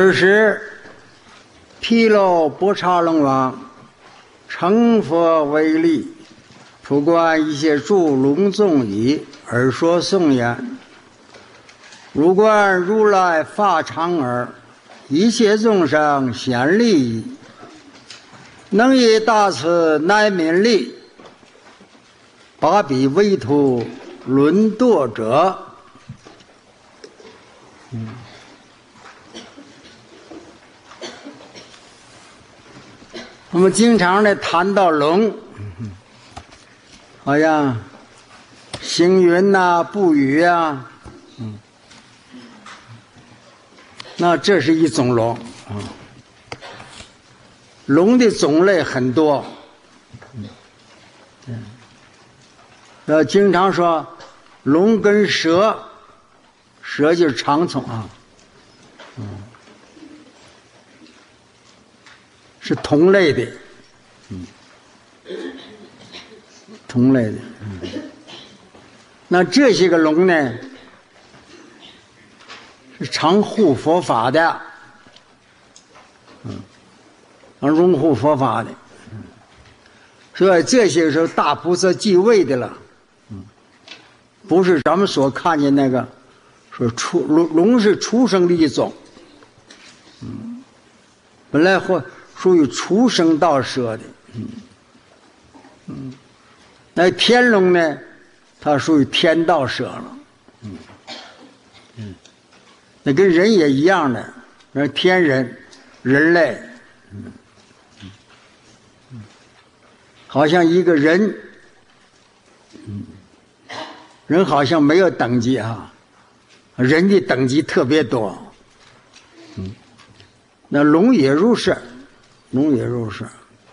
尔时，毗楼波叉龙王成佛为力，普观一切诸龙众矣，而说颂言：如观如来法常耳，一切众生显利矣。能以大慈乃悯力，把彼为土沦堕者。我们经常的谈到龙，好像行云呐、布雨啊，那这是一种龙啊。龙的种类很多，经常说龙跟蛇，蛇就是长虫啊，是同类的，同类的。那这些个龙呢，是常护佛法的，拥护佛法的，所以这些是大菩萨继位的了，不是咱们所看见那个说龙是畜生的一种，本来属于畜生道蛇的，那天龙呢，它属于天道蛇了，那跟人也一样的，那天人、人类，好像一个人，人好像没有等级啊，人的等级特别多，那龙也如是，龙也如是，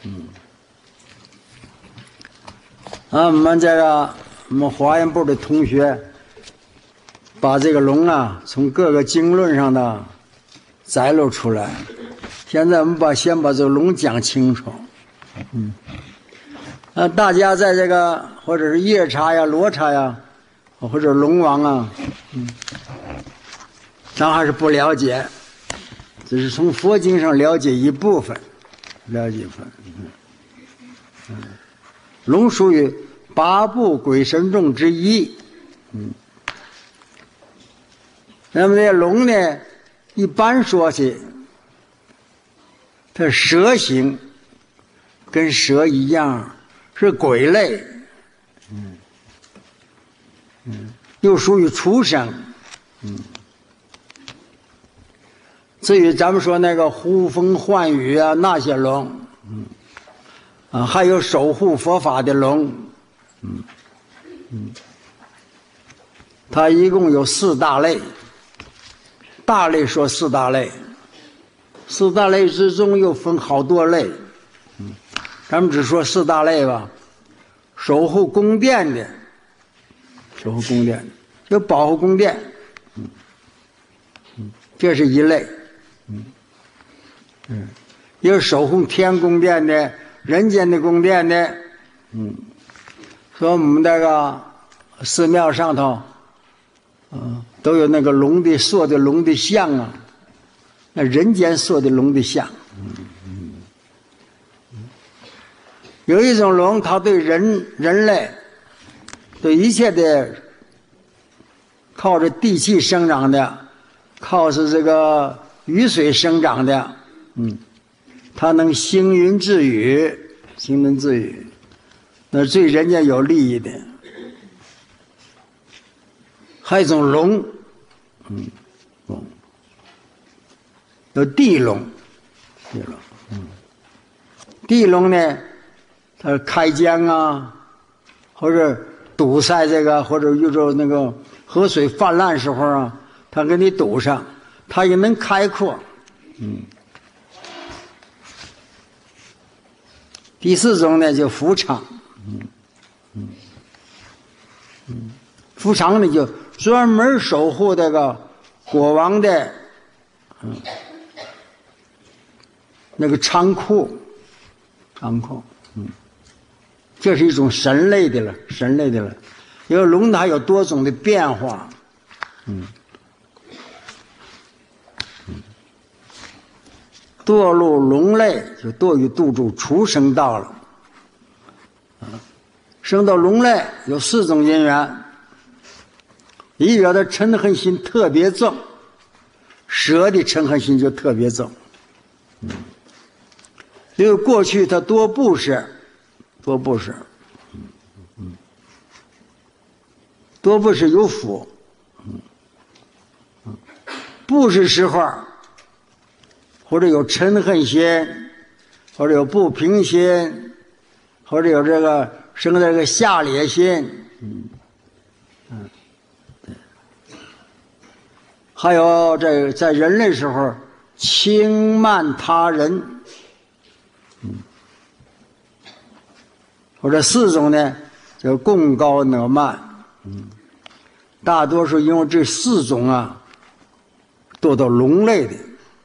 我们华严部的同学把这个龙啊从各个经论上的摘录出来，现在我们先把这个龙讲清楚，大家在这个或者是夜叉呀、罗刹呀，或者龙王啊，咱还是不了解，只是从佛经上了解一部分，龙属于八部鬼神众之一，那么这龙呢，一般说起，它蛇形，跟蛇一样。是鬼类，又属于畜生，至于咱们说那个呼风唤雨啊，那些龙，还有守护佛法的龙，它一共有4大类，大类说4大类，4大类之中又分好多类。咱们只说4大类吧，守护宫殿的，就保护宫殿，这是一类，有守护天宫殿的、人间的宫殿的，所以我们那个寺庙上头，都有那个塑的龙的像啊，那人间塑的龙的像。有一种龙，它对人类，对一切的靠着地气生长的，靠着这个雨水生长的，它能行云致雨，那对人家有利益的。还有一种龙，有地龙，地龙呢，它开江啊，或者堵塞这个，或者遇着那个河水泛滥时候啊，它给你堵上，它也能开阔。第4种呢，就伏场，伏场呢就专门守护这个国王的，那个仓库，这是一种神类的了，因为龙它有多种的变化， 堕入龙类，就堕于度住畜生道了。生到龙类有4种因缘，一个的嗔恨心特别重，蛇的嗔恨心就特别重。因为过去他多布施，多布施有福，布施时候或者有嗔恨心，或者有不平心，或者有这个生这个下劣心，还有这个在人类时候轻慢他人，或者4种呢叫贡高赧慢，大多数因为这4种啊堕到龙类的，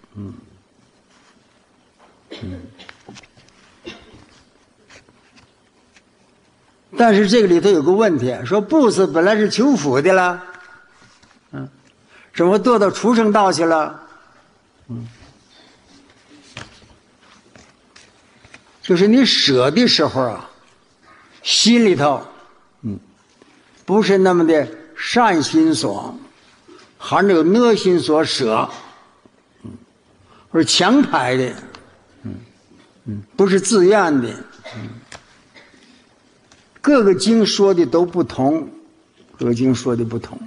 但是这个里头有个问题，说布施本来是求福的了，怎么堕到畜生道去了？就是你舍的时候啊，心里头，不是那么的善心所，含着恶心所舍，或者强排的，不是自愿的。各个经说的都不同，各个经说的不同。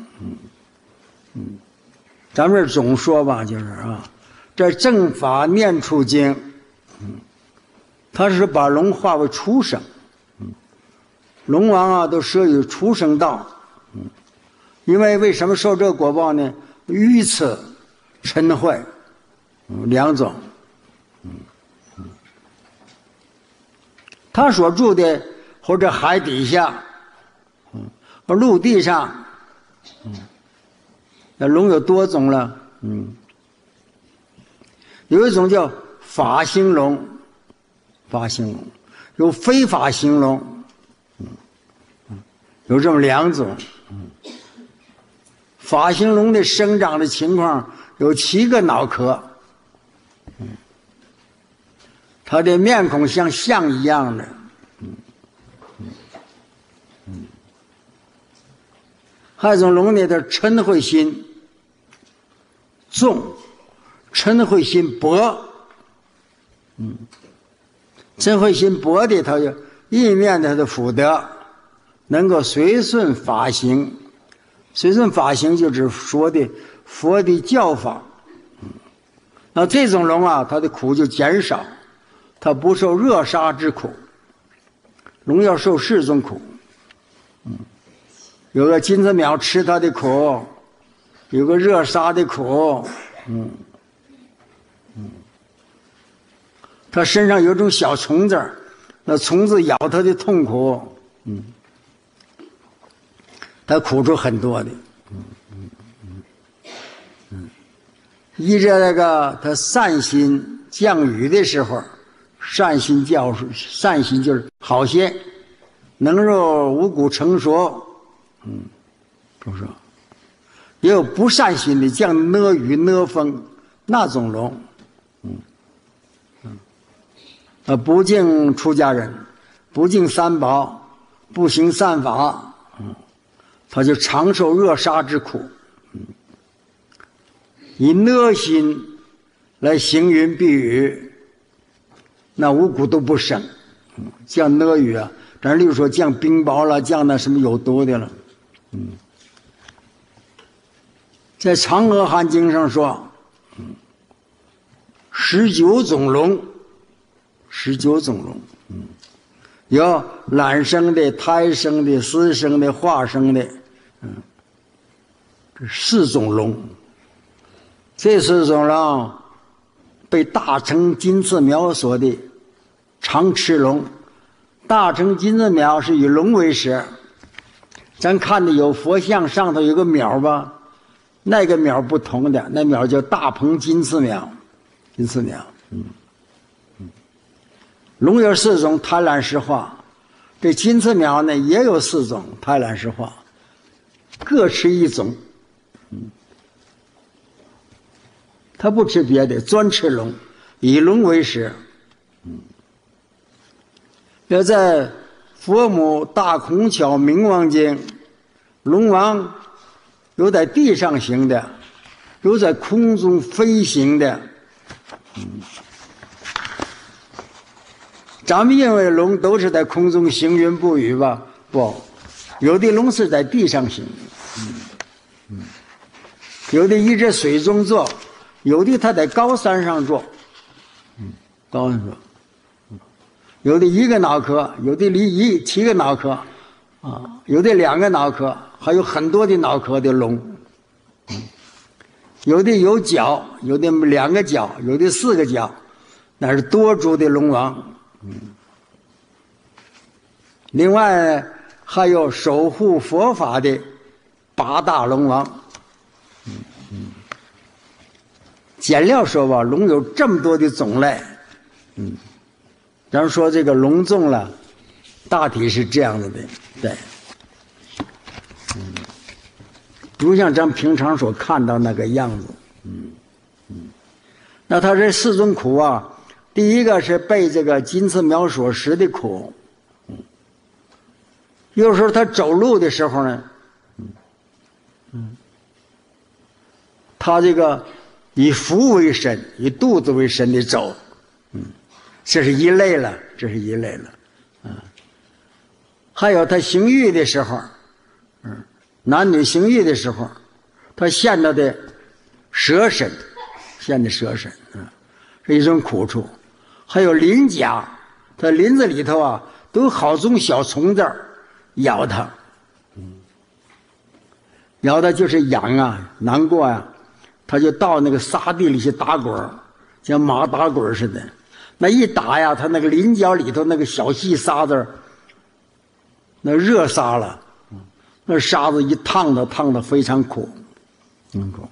咱们这总说吧，就是啊，这正法念处经，他是把龙化为畜生，龙王啊都摄于畜生道，因为什么受这个果报呢？愚痴、嗔恚，2种。他所住的或者海底下，或陆地上，那龙有多种了，有一种叫法行龙，有非法行龙，有这么2种。法行龙的生长的情况有7个脑壳，它的面孔像象一样的，还有一种龙呢，它嗔恚心重，嗔恚心薄，嗔恚心薄的，它就意念它的福德能够随顺法行，随顺法行就指说的佛的教法。那这种龙啊，它的苦就减少，它不受热杀之苦。龙要受4种苦，有个金子苗吃它的苦，有个热杀的苦，它身上有种小虫子，那虫子咬它的痛苦，它苦处很多的，依着那个他善心降雨的时候，善心教授，善心就是好些，能肉五谷成熟，不是，也有不善心的降恶雨恶风那种龙，不敬出家人，不敬三宝，不行善法，他就常受恶杀之苦，以恶心来行云避雨，那五谷都不生，降恶雨啊，咱例如说降冰雹了，降那什么有毒的了，在《长阿含经》上说，19种龙，19种龙，有卵生的、胎生的、湿生的、化生的，这4种龙。这4种龙被大乘金翅苗所的长翅龙，大乘金翅苗是以龙为食，咱看的有佛像上头有个苗吧，那个苗不同的，那苗叫大鹏金翅苗，金翅苗。龙有4种贪婪实化，这金翅苗呢也有4种贪婪实化，各吃1种。他不吃别的，专吃龙， 以龙为始。要在佛母大孔巧明王经，龙王有在地上行的，有在空中飞行的。咱们认为龙都是在空中行云布雨吧？不，有的龙是在地上行的，有的一直水中坐，有的它在高山上坐，高山坐，有的一个脑壳，有的7个脑壳，有的2个脑壳，还有很多的脑壳的龙，有的有角，有的2个角，有的4个角，那是多足的龙王。另外还有守护佛法的8大龙王。简要说吧，龙有这么多的种类。咱们说这个龙众了，大体是这样子的，对。不像咱们平常所看到那个样子。那他这4种苦啊，第一个是被这个金翅苗所食的苦。有时候他走路的时候呢，他这个以腹为身，以肚子为身的走，这是一类了，这是一类了。还有他行欲的时候，男女行欲的时候，他现到的蛇身，现的蛇身，是一种苦处。还有鳞甲，他鳞子里头啊，都有好种小虫子咬他，咬他就是痒啊，难过啊，他就到那个沙地里去打滚，像马打滚似的。那一打呀，他那个鳞角里头那个小细沙子，那热沙了，那沙子一烫的非常苦，苦。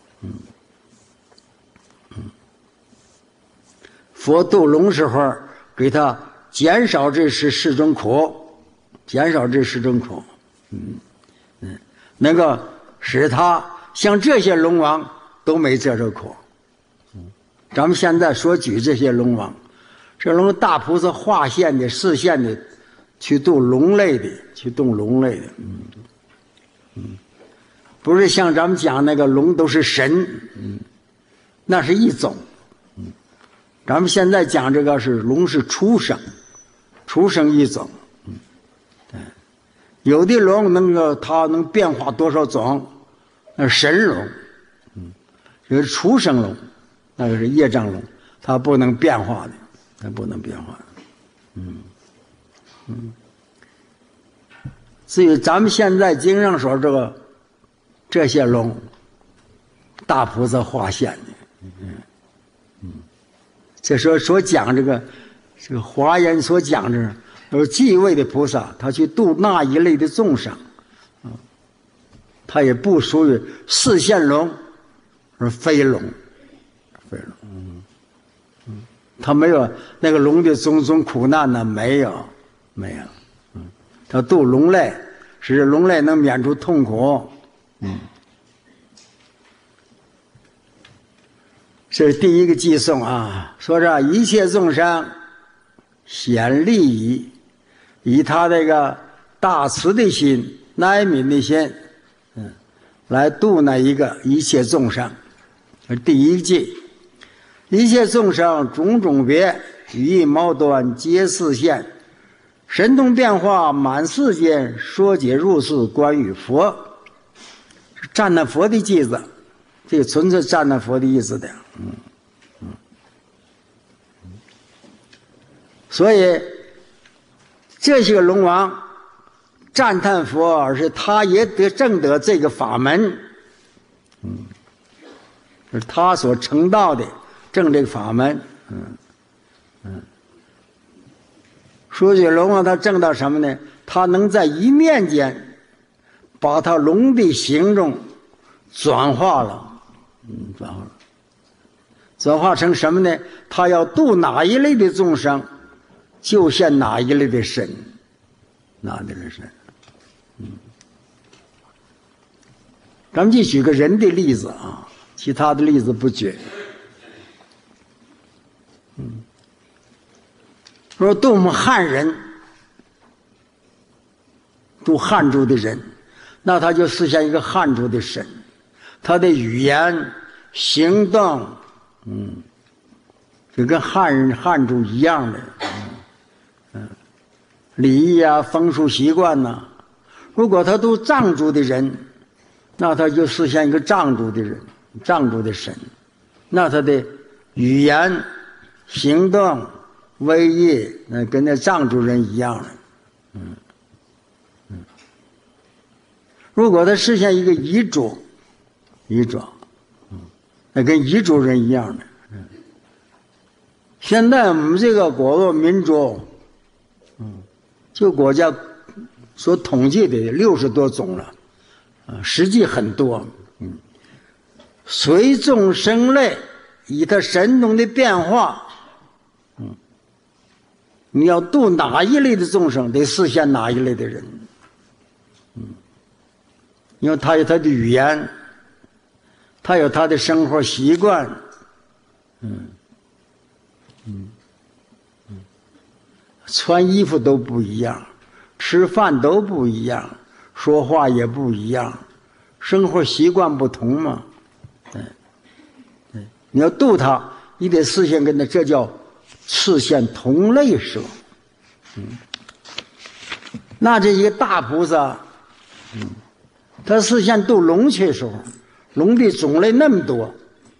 佛度龙时候给他减少这4种苦，减少这4种苦，能够使他像这些龙王都没这种苦。咱们现在所举这些龙王，这龙大菩萨化现的、示现的，去度龙类的，去度龙类的，不是像咱们讲那个龙都是神，那是一种。咱们现在讲这个是龙是畜生，畜生一种。有的龙它能变化多少种，那是神龙。有的畜生龙，那个是业障龙，它不能变化的，它不能变化的。至于咱们现在经上说这些龙，大菩萨化现的，这所讲这个华严所讲这都是继位的菩萨，他去度那一类的众生，他也不属于示现龙，而非龙，他没有那个龙的种种苦难呢，没有，他度龙类，使龙类能免除痛苦，这是第一个寄颂啊，说这一切众生显利益，以他这个大慈的心、哀悯的心，来度那一个一切众生。这是第一句，一切众生种种别，语义毛端，皆示现，神通变化满世间，说解入世关于佛，是赞叹佛的句子，这个纯粹赞叹佛的意思的。所以这些个龙王赞叹佛，而是他也证得这个法门，是他所成道的证这个法门。说起龙王，他证到什么呢？他能在一念间把他龙的形状转化了，转化成什么呢？他要度哪一类的众生，就现哪一类的身，哪一类的身。咱们就举个人的例子啊，其他的例子不举。 说对我们汉人，度汉族的人，那他就实现一个汉族的神，他的语言、行动，就跟汉族一样的，礼仪啊、风俗习惯呐。如果他都藏族的人，那他就实现一个藏族的人，藏族的神，那他的语言、行动、威仪，那跟那藏族人一样的。如果他实现一个彝族，那跟彝族人一样的。现在我们这个国族民族，就国家所统计的60多种了，实际很多。随众生类，以他神通的变化，你要度哪一类的众生，得实现哪一类的人。因为他有他的语言，他有他的生活习惯，穿衣服都不一样，吃饭都不一样，说话也不一样，生活习惯不同嘛。你要度他，你得实现跟他，这叫实现同类舍。那这一个大菩萨，他实现度龙去的时候，龙的种类那么多，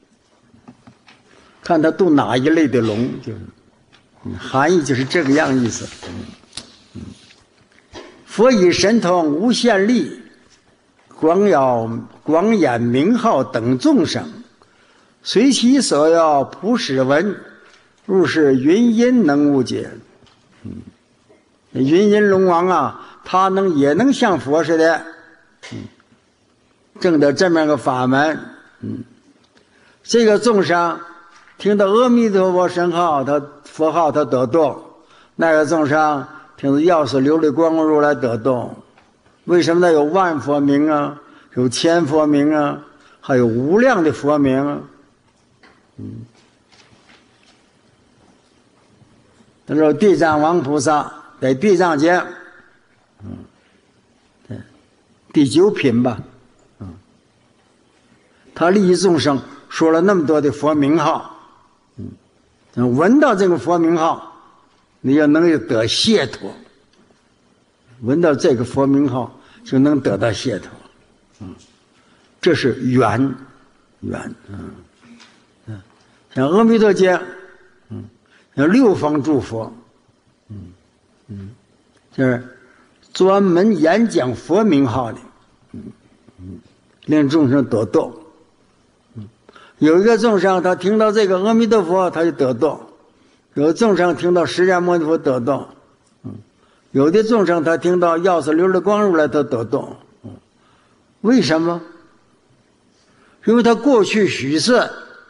看他度哪一类的龙，就是含义就是这个样意思。佛以神通无限力，广演名号等众生，随其所要普使闻，入是云音能无解。云音龙王啊，他也能像佛似的，证得这么个法门。这个众生听到阿弥陀佛神号，他佛号他得度；那个众生听到药师琉璃光如来得度。为什么呢？有万佛名啊，有千佛名啊，还有无量的佛名啊。他说地藏王菩萨在地藏经，第9品吧，他利益众生，说了那么多的佛名号，闻到这个佛名号，你要能得解脱，闻到这个佛名号就能得到解脱，这是缘，像阿弥陀经，像6方诸佛，就是专门演讲佛名号的，令众生得度。有一个众生他听到这个阿弥陀佛他就得度，有的众生听到释迦牟尼佛得度，有的众生他听到药师琉璃光如来他得度。为什么？因为他过去许誓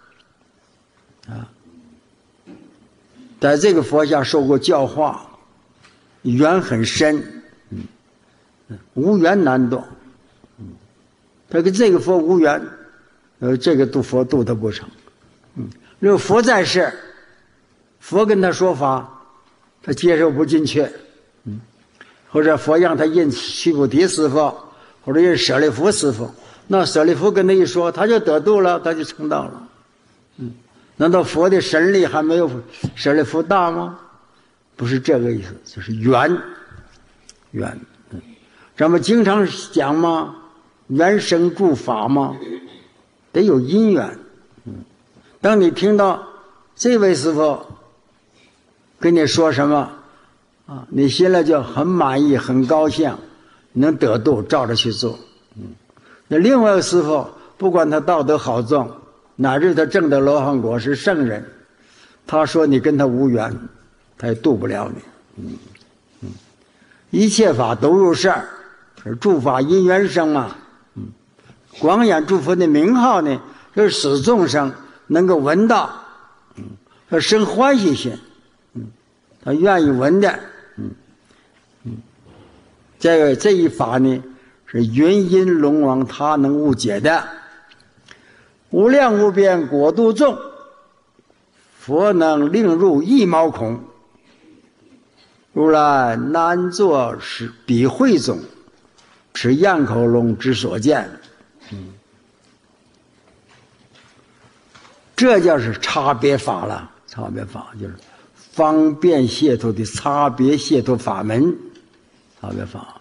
在这个佛下受过教化，缘很深，无缘难度。他跟这个佛无缘，这个佛度他不成。如果佛在世，佛跟他说法，他接受不进去，或者佛让他认须菩提师父，或者认舍利弗师父，那舍利弗跟他一说，他就得度了，他就成道了。难道佛的神力还没有舍利弗大吗？不是这个意思，就是缘。咱们经常讲嘛，缘生诸法嘛，得有因缘。当你听到这位师父跟你说什么你心里就很满意很高兴，能得度，照着去做。那另外一个师父不管他道德好重，乃至他证得罗汉果是圣人，他说你跟他无缘，他也度不了你。一切法都如是，诸法因缘生啊。广演诸佛的名号呢，就是使众生能够闻到，他生欢喜心，他愿意闻的。这一法呢，是云音龙王他能悟解的。无量无边果度众， 佛能令入一毛孔。如来难作是比会中，是雁口龙之所见。这就是差别法了。差别法就是方便解脱的差别解脱法门。差别法，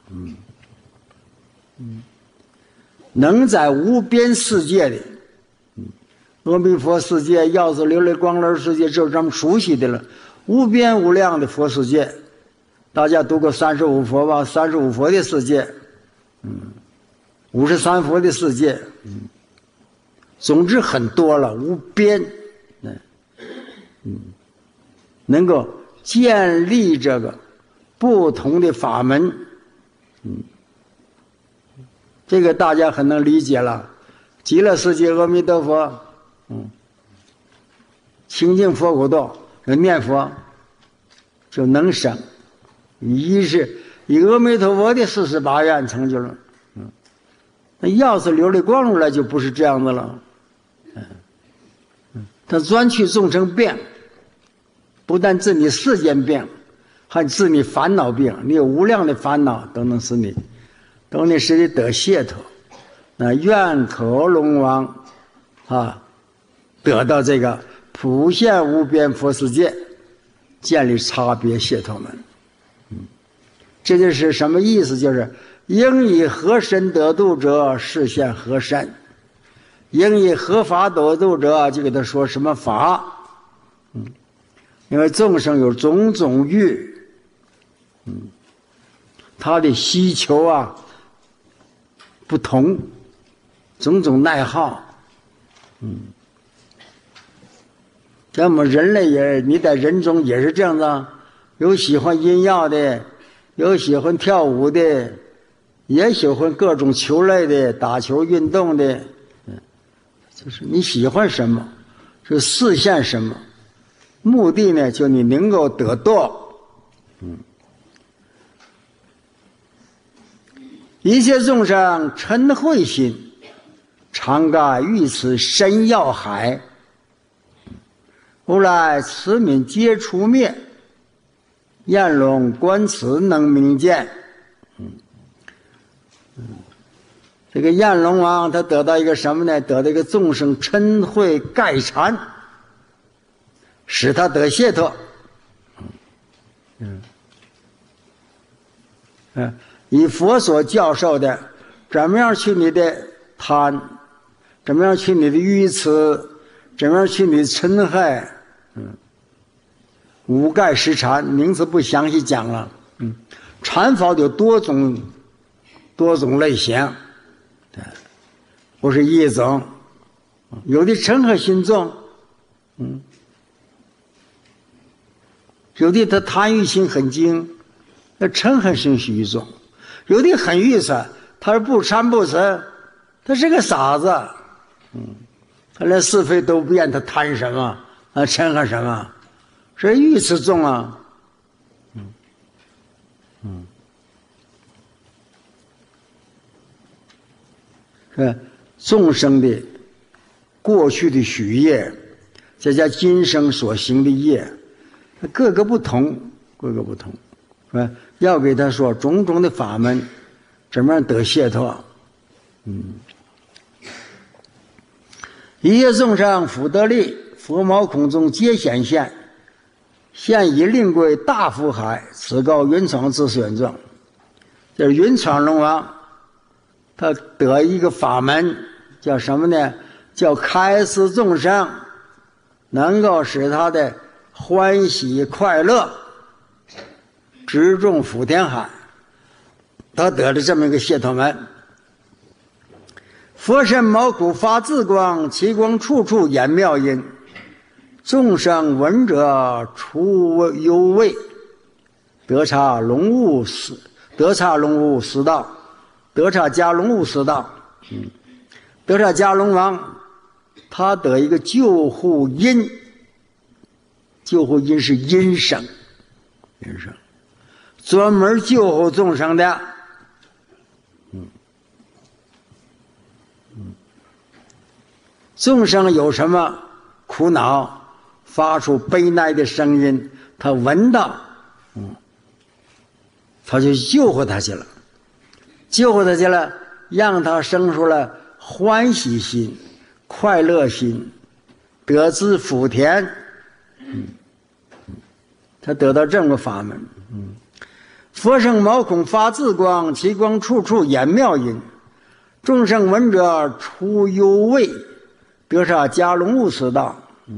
能在无边世界里，阿弥陀世界、药师琉璃光轮世界，这是咱们熟悉的了。无边无量的佛世界，大家读过35佛吧？35佛的世界，53佛的世界，总之很多了，无边，能够建立这个不同的法门，这个大家很能理解了。极乐世界阿弥陀佛，清净佛国道，念佛就能生。一是以阿弥陀佛的48愿成就了，那要是琉璃光如来就不是这样的了，他专去众生病，不但治你世间病，还治你烦恼病。你有无量的烦恼，都能使你得解脱。那愿可龙王得到这个普现无边佛世界，建立差别解脱门。这就是什么意思？就是应以何身得度者，示现何身；应以何法得度者，就给他说什么法。因为众生有种种欲，他的需求不同，种种爱好，咱们人类你在人中也是这样子，有喜欢音乐的，有喜欢跳舞的，也喜欢各种球类的，打球运动的，就是你喜欢什么，就示现什么，目的呢，就你能够得度。一切众生嗔恚心，常盖于此深要海。如来慈悯皆除灭，焰龙观此能明见。这个焰龙王他得到一个什么呢？得到一个众生嗔恚盖缠，使他得解脱。以佛所教授的，怎么样去你的贪，怎么样去你的愚痴，怎么样去你的嗔害，五盖十禅，名词不详细讲了。禅法有多种类型，不是一种。有的嗔恨心重，有的他贪欲心很精，那嗔恨心虚重。有的很愚蠢，他是不贪不嗔，他是个傻子，他连是非都不厌，他贪什么嗔恨什么？这愚痴重啊。是众生的过去的许业，再加今生所行的业，各个不同，是吧？要给他说种种的法门，怎么样得解脱？一切众生福德力，佛毛孔中皆显现，现以令归大福海，此告云长之选众。这是云长龙王，他得一个法门，叫什么呢？叫开示众生，能够使他的欢喜快乐直中福田海。他得了这么一个解脱门。佛身毛孔发自光，其光处处掩妙音。众生闻者出忧畏，得察龙悟识道，得察迦龙悟识道。得察迦龙王他得一个救护因，救护因是因生，专门救护众生的。众生有什么苦恼？ 发出悲哀的声音，他闻到，他就救活他去了，救活他去了，让他生出了欢喜心、快乐心，得知福田。他得到这么个法门。佛生毛孔发自光，其光处处掩妙音。众生闻者出幽畏，得杀迦龙悟此道。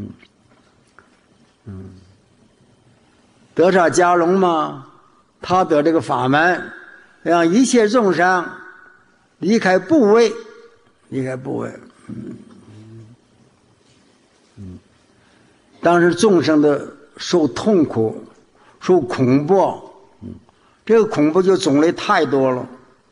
得杀迦龙嘛，他得这个法门，让一切众生离开部位，离开部位。当时众生的受痛苦、受恐怖，这个恐怖就种类太多了。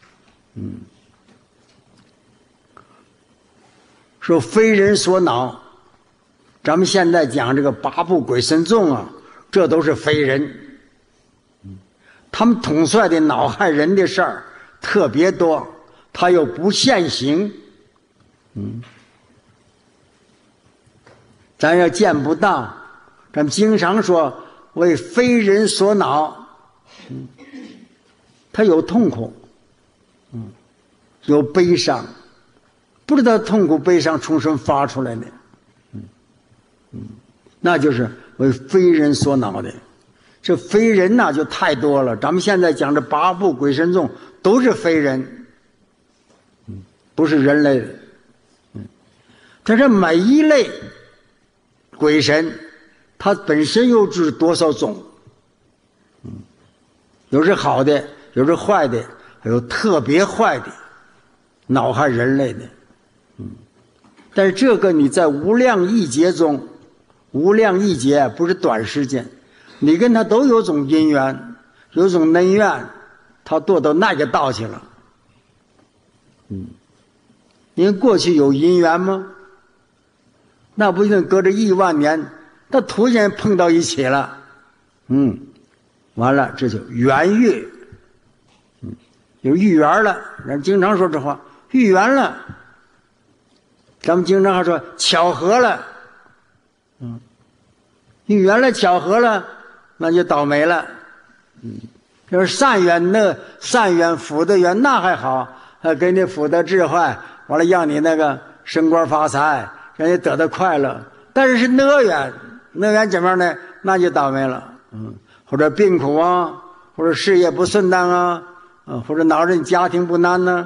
说非人所恼，咱们现在讲这个八部鬼神众啊，这都是非人。他们统帅的恼害人的事儿特别多，他又不现行。咱要见不到，咱们经常说为非人所恼。他有痛苦，有悲伤，不知道痛苦悲伤从什么发出来的，那就是为非人所恼的。这非人呐就太多了，咱们现在讲这八部鬼神众都是非人，不是人类的。但是每一类鬼神，它本身又是多少种，有是好的，有是坏的，还有特别坏的，恼害人类的。但是这个你在无量亿劫中，无量亿劫不是短时间，你跟他都有种因缘，有种恩怨，他堕到那个道去了。因为过去有因缘吗？那不一定隔着亿万年，他突然碰到一起了，完了这就缘遇，有遇缘了。人经常说这话，遇缘了。咱们经常还说巧合了，遇缘了，巧合了，那就倒霉了。就是善缘，那善缘福的缘那还好，还给你福德智慧，完了让你那个升官发财，让你得到快乐。但是恶缘，恶缘怎么样呢？那就倒霉了。或者病苦啊，或者事业不顺当啊，或者恼人家庭不安呢。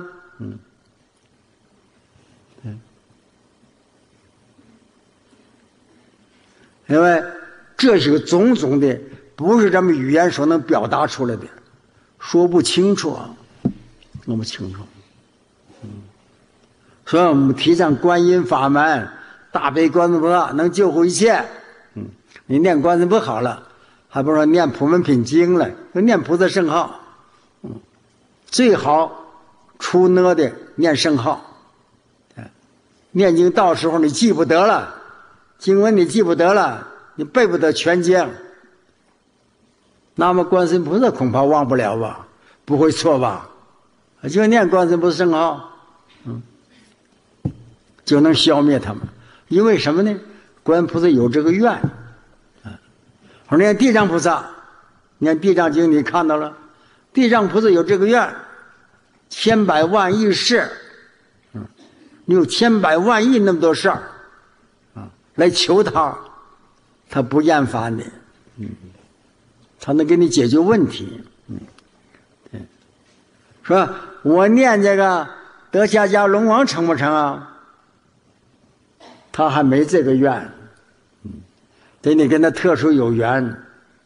因为这些种种的不是咱们语言所能表达出来的，说不清楚啊，弄不清楚。所以我们提倡观音法门，大悲观世菩萨能救护一切。你念观世不好了，还不如说念普门品经了，念菩萨圣号。最好出呢的念圣号。念经到时候你记不得了，经文你记不得了，你背不得全经，那么观世音菩萨恐怕忘不了吧？不会错吧？就念观世音菩萨圣号，就能消灭他们。因为什么呢？观音菩萨有这个愿。我念地藏菩萨，念地藏经你看到了，地藏菩萨有这个愿，千百万亿世，你有千百万亿那么多事儿，来求他，他不厌烦的，他能给你解决问题。说我念这个得下迦龙王成不成啊？他还没这个愿，得你跟他特殊有缘。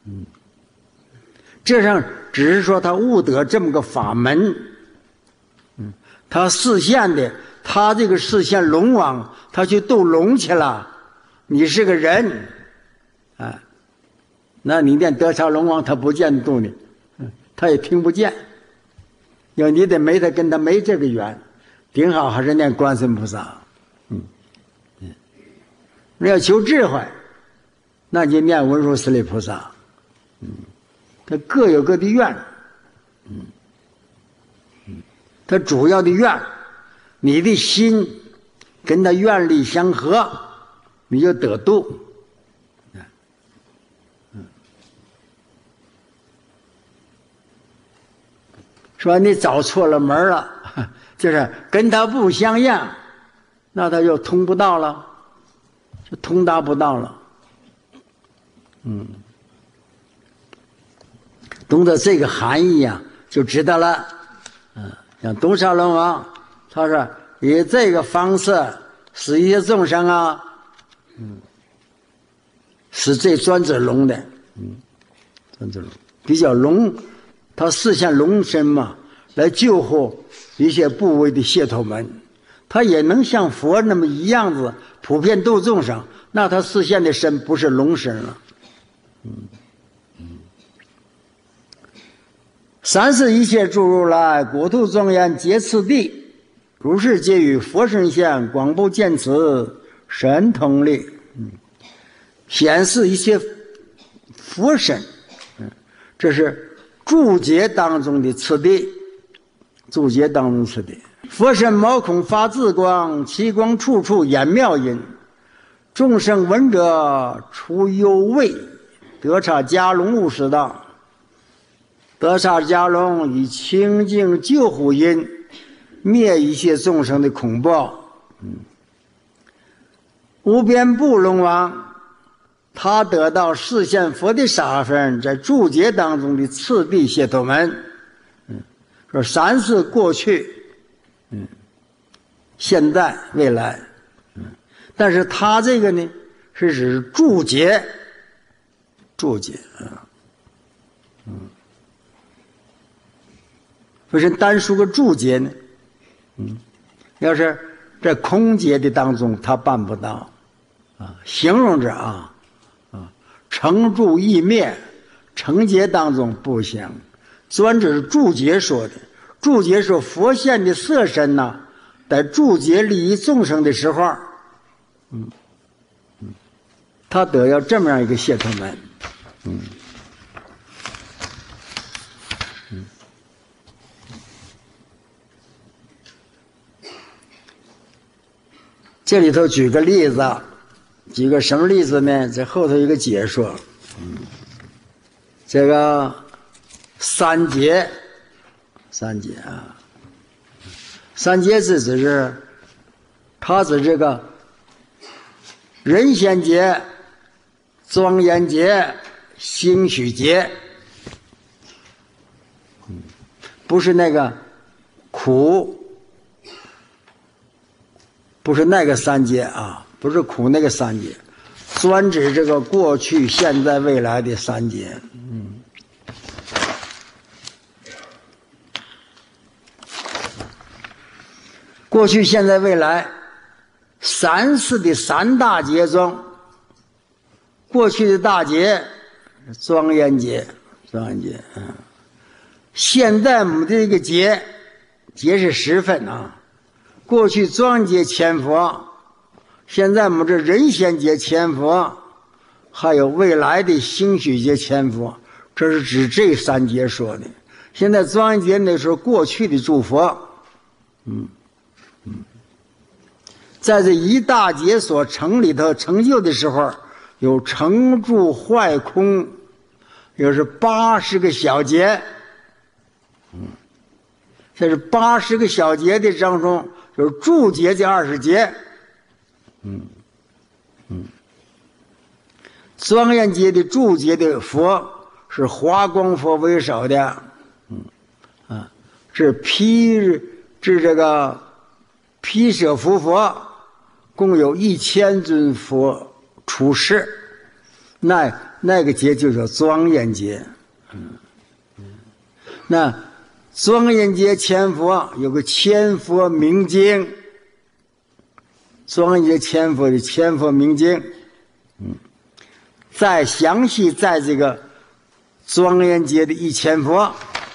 这上只是说他悟得这么个法门，他示现的，他这个示现龙王，他去渡龙去了。你是个人，那你念得下龙王，他不见渡你，他也听不见，因为你得没他跟他没这个缘，顶好还是念观世音菩萨。要求智慧，那就念文殊师利菩萨。他各有各的愿，他主要的愿，你的心跟他愿力相合，你就得度。 说你找错了门了，就是跟他不相应，那他就通不到了，就通达不到了。懂得这个含义啊，就知道了。像东沙龙王，他说以这个方式使一些众生啊，是最专指龙的，专指龙比较龙，他实现龙身嘛，来救护一些部位的解脱门，他也能像佛那么一样子普遍度众生，那他实现的身不是龙身了。三世一切诸如来国土庄严皆次第，如是皆与佛身相广布见此神通力，显示一切佛身，这是注解当中的次第，注解当中次第。佛身毛孔发自光，其光处处掩妙音，众生闻者出忧畏，得刹迦龙悟识道。得刹迦龙以清净救护音，灭一切众生的恐怖。无边部龙王，他得到示现佛的沙分，在注解当中的次第解脱门。说三世过去，现在未来。但是他这个呢，是指注解，为什么单说个注解呢？要是在空解的当中，他办不到形容着成住意灭，成解当中不行，专指注解说的。注解说佛现的色身呢，在注解利益众生的时候，他得要这么样一个解脱门。这里头举个例子，举个什么例子呢？这后头有个解说，这个三劫啊，三劫是指是，它指这个人仙劫、庄严劫、兴许劫，不是那个苦。不是那个三劫啊，不是苦那个三劫，专指这个过去、现在、未来的三劫。过去、现在、未来三世的三大劫中，过去的大劫庄严劫，现在我们这个劫是10分啊。过去庄严劫千佛，现在我们这人仙劫千佛，还有未来的兴许劫千佛，这是指这三劫说的。现在庄严劫那时候过去的诸佛，在这一大劫所成里头成就的时候，有成住坏空，又是80个小劫，这是80个小劫的当中。就是注解这20节，庄严劫的注解的佛是华光佛为首的，是这个毗舍浮佛，共有1000尊佛出世，那个劫就叫庄严劫，那。庄严劫千佛有个千佛明经，庄严劫千佛的千佛明经，再详细在这个庄严劫的1000佛，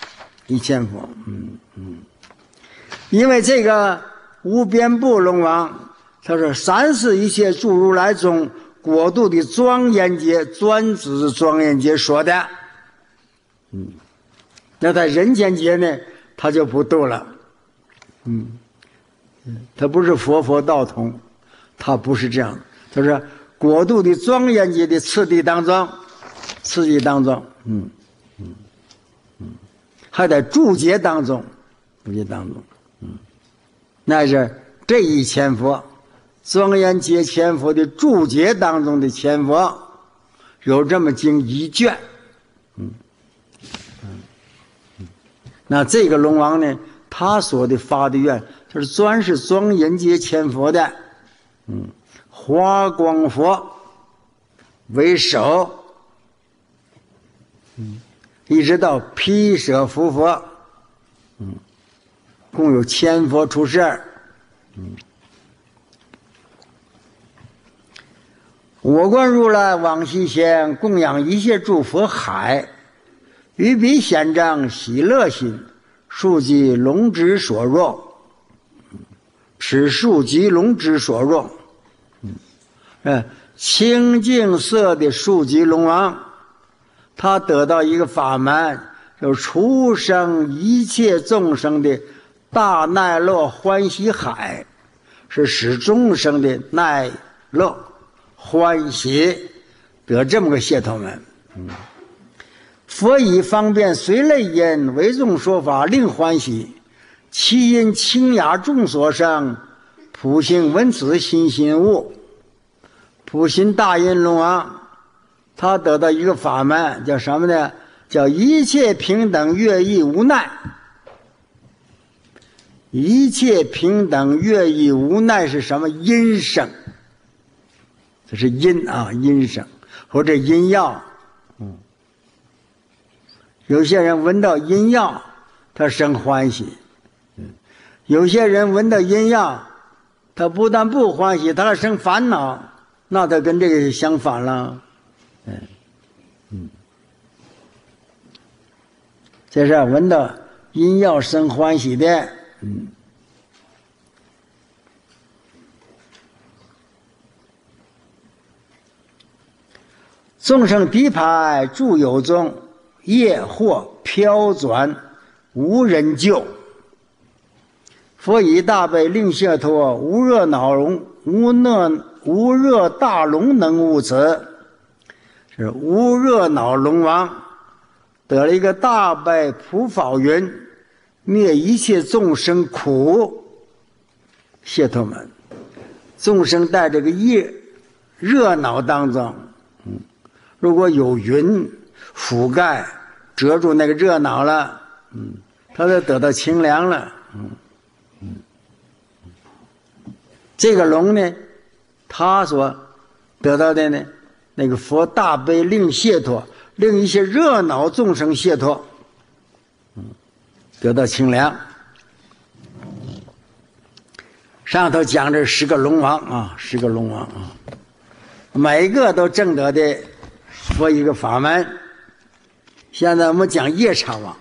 因为这个无边部龙王，他说三世一切诸如来中国度的庄严劫，专指庄严劫说的，那在人间劫呢，他就不度了，他不是佛道同，他不是这样，他说国度的庄严劫的次第当中， 还在注解当中，那是这一千佛，庄严解千佛的注解当中的千佛，有这么经一卷，那这个龙王呢，他所的发的愿，就是专是庄严解千佛的，华光佛为首，一直到毗舍浮佛，共有千佛出世。我观如来往昔现供养一切诸佛海，于彼显彰喜乐心，数即龙之所若，此数即龙之所若。清净色的数即龙王，他得到一个法门，就出生一切众生的大耐乐欢喜海，是使众生的耐乐欢喜，得这么个解脱门。佛以方便随类因为众说法令欢喜，其因清雅众所生，普行闻此心心悟。普行大因龙王，他得到一个法门，叫什么呢？叫一切平等乐意无奈。一切平等乐意无奈是什么？音声，这是音啊，音声或者音药。有些人闻到音药，他生欢喜；有些人闻到音药，他不但不欢喜，他还生烦恼。那他跟这个相反了。这是闻到音药生欢喜的。众生敌排诸有中，业或飘转，无人救。佛以大悲令解脱，无热恼容，无热大龙能悟此。是无热恼龙王得了一个大悲普法云，灭一切众生苦解脱门。众生在这个热恼当中，如果有云覆盖遮住那个热恼了，他就得到清凉了。这个龙呢，他所得到的呢，那个佛大悲令解脱，令一些热恼众生解脱，得到清凉。上头讲这10个龙王啊，10个龙王啊，每个都证得的佛一个法门。现在我们讲夜叉王，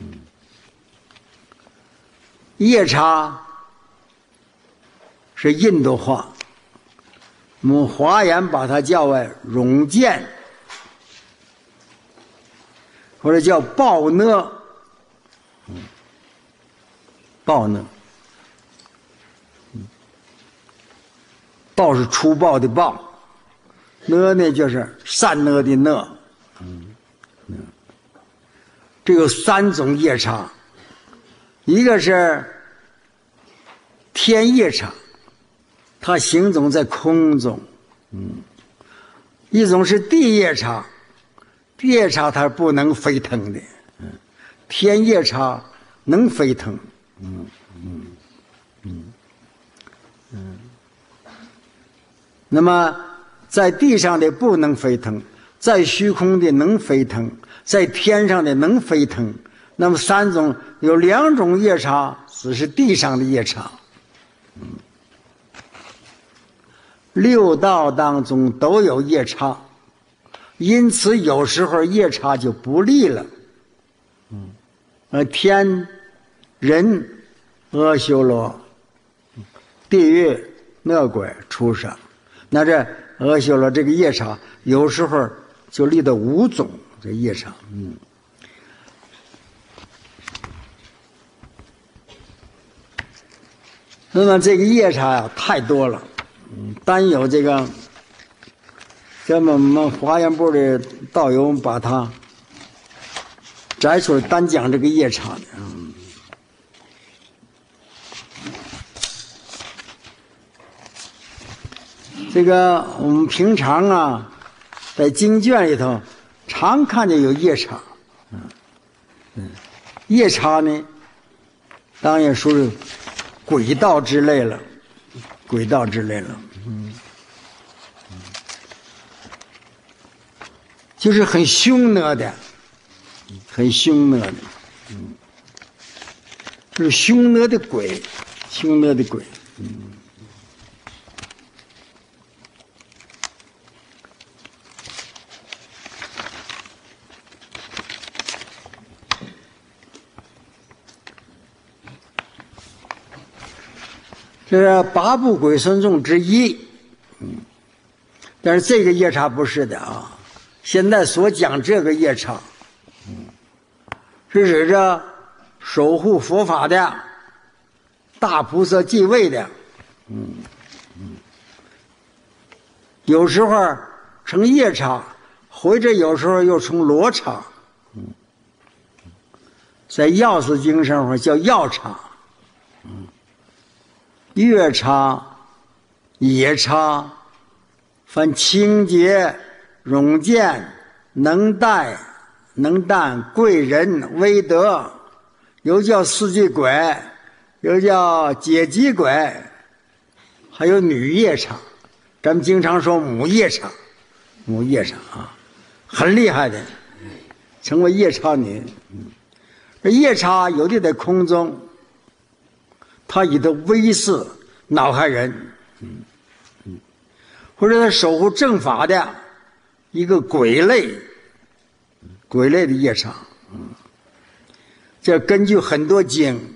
夜叉是印度话，我们华严把它叫为冗见，或者叫暴讷。暴讷，暴是粗暴的暴，讷呢就是善讷的讷。这有3种夜叉，一个是天夜叉，它行走在空中；一种是地夜叉，地夜叉它不能飞腾的，天夜叉能飞腾。那么在地上的不能飞腾，在虚空的能飞腾，在天上的能飞腾。那么3种，有2种夜叉只是地上的夜叉。6道当中都有夜叉，因此有时候夜叉就不利了。天、人、阿修罗、地狱、恶鬼、畜生，那这阿修罗这个夜叉有时候就立到5种这夜叉。那么这个夜叉呀太多了，单有这个咱们华严部的道友把它摘出来单讲这个夜叉的。这个我们平常啊，在经卷里头常看见有夜叉，夜叉呢，当然属于鬼道之类了，鬼道之类了，就是很凶恶的，很凶恶的，就是凶恶的鬼，凶恶的鬼，这是八部鬼神中之一，但是这个夜叉不是的啊。现在所讲这个夜叉，是指着守护佛法的大菩萨继位的，有时候成夜叉，或者有时候又成罗刹，在药师经上叫药叉。月叉、夜叉，凡清洁、容见、能待、能担、贵人、威德，又叫四季鬼，又叫解疾鬼，还有女夜叉。咱们经常说母夜叉，母夜叉啊，很厉害的，成为夜叉女。这夜叉有的在空中。他以他威势恼害人，或者他守护正法的一个鬼类的夜叉，这根据很多经，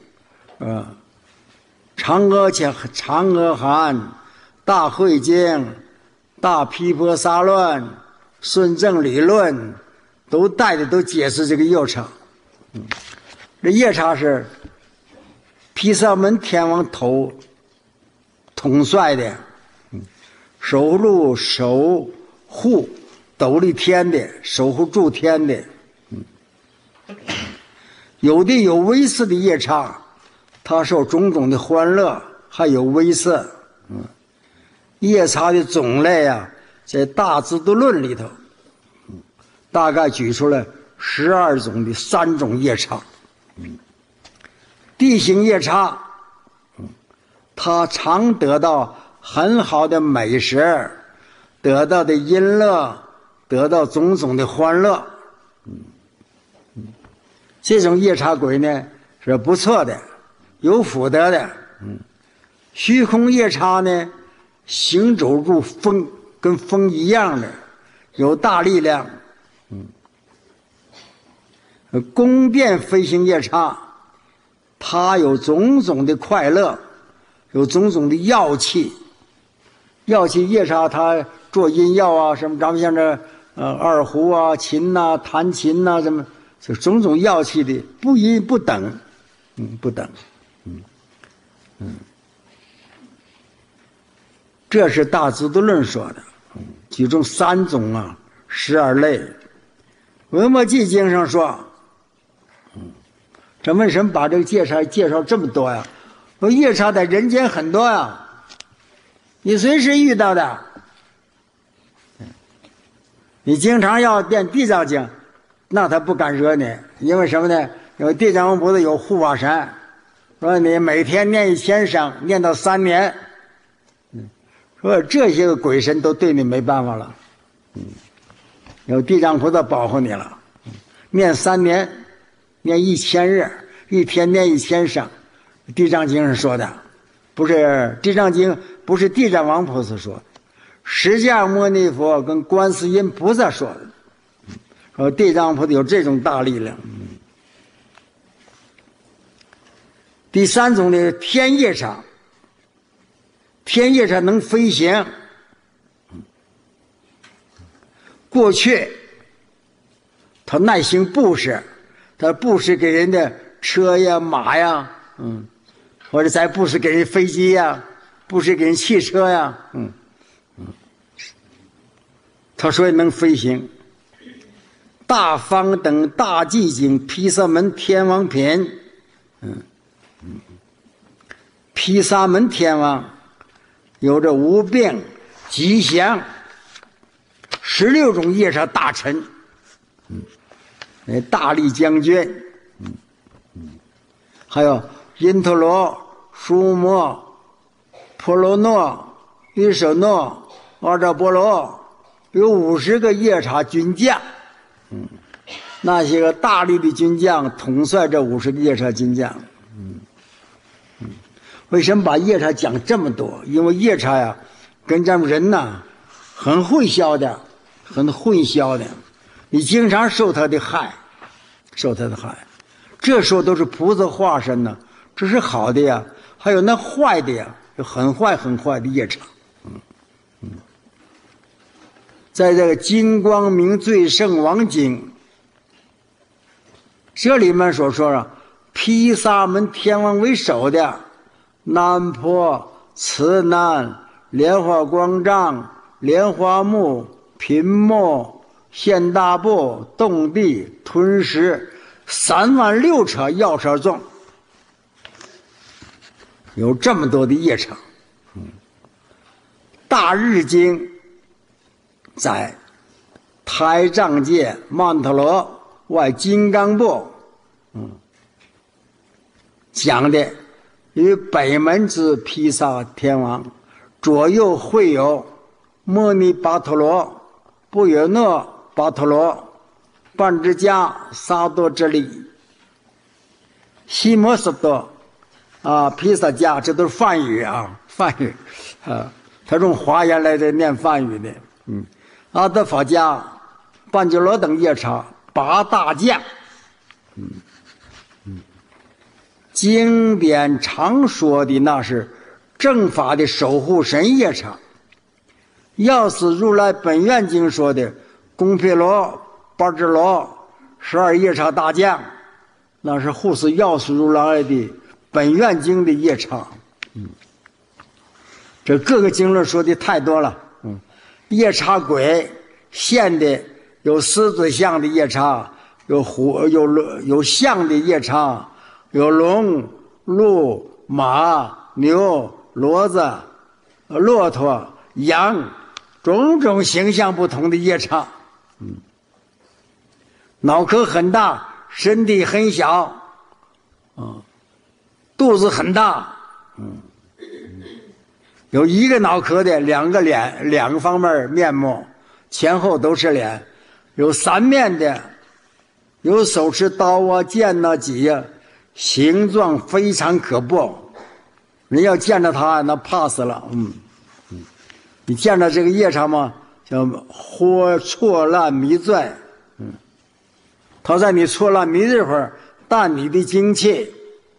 嫦娥含、大会经、大毗婆沙论、顺正理论，都带的都解释这个夜叉。这夜叉是毗沙门天王统帅的，守护斗笠天的，守护诸天的，有的有威势的夜叉，他受种种的欢乐，还有威势。夜叉的种类啊，在大智度论里头，大概举出了12种的3种夜叉。地形夜叉，他常得到很好的美食，得到的音乐，得到种种的欢乐。这种夜叉鬼呢是不错的，有福德的。虚空夜叉呢，行走如风，跟风一样的，有大力量。宫殿飞行夜叉，他有种种的快乐，有种种的药气。药气夜叉他做音药啊，什么咱们像这二胡啊、琴呐、弹琴呐，什么就种种药气的不一不等，不等，这是大智度论说的，其中3种啊，12类。维摩诘经上说，这为什么把这个夜叉介绍这么多呀？说夜叉在人间很多呀，你随时遇到的。你经常要念地藏经，那他不敢惹你，因为什么呢？因为地藏王菩萨有护法神，说你每天念1000声，念到3年，说这些个鬼神都对你没办法了，有地藏菩萨保护你了，念3年，念1000日，一天念1000声，地藏经上说的，不是地藏经，不是地藏王菩萨说的，释迦牟尼佛跟观世音菩萨说的，说地藏菩萨有这种大力量。第3种的天夜叉，天夜叉能飞行。过去他耐行布施，他布施给人的车呀、马呀，或者再布施给人飞机呀，布施给人汽车呀，他说能飞行。 大方等大寂经毗沙门天王品。毗沙门天王有着无病吉祥16种夜叉大臣，大力将军，还有因陀罗、舒摩、婆罗诺、律舍诺、阿扎波罗，有50个夜叉军将。那些个大力的军将统帅这50个夜叉军将。为什么把夜叉讲这么多？因为夜叉呀，跟咱们人呐，很混淆的，你经常受他的害，这时候都是菩萨化身呢，这是好的呀。还有那坏的呀，有很坏的夜叉。在这个金光明最胜王经这里面所说的毗沙门天王为首的南婆、慈南、莲花光藏、莲花目、频目、现大部、动地、吞食3万6车药车众，有这么多的夜叉。大日经在胎藏界曼陀罗外金刚部，讲的于北门之毗沙天王，左右会有摩尼巴陀罗、布约诺巴陀罗、班智迦、萨多之力、西摩斯多毗沙迦，这都是梵语啊，他用华言来的念梵语的。阿德法迦、班鸠罗等夜叉8大将。经典常说的那是正法的守护神夜叉。要是如来本愿经说的宫毗罗、八支罗12夜叉大将，那是护持药师如来的本愿经的夜叉。这各个经论说的太多了。夜叉鬼现的有狮子像的夜叉，有象的夜叉，有龙、鹿、马、牛、骡子、骆驼、羊，种种形象不同的夜叉。脑壳很大，身体很小，肚子很大，有一个脑壳的2个脸，2个方面面目，前后都是脸，有3面的，有手持刀啊、剑啊、戟啊，形状非常可怖，人要见着他那怕死了。你见着这个夜叉吗？叫错乱迷醉。他在你错乱迷醉会儿淡你的精气。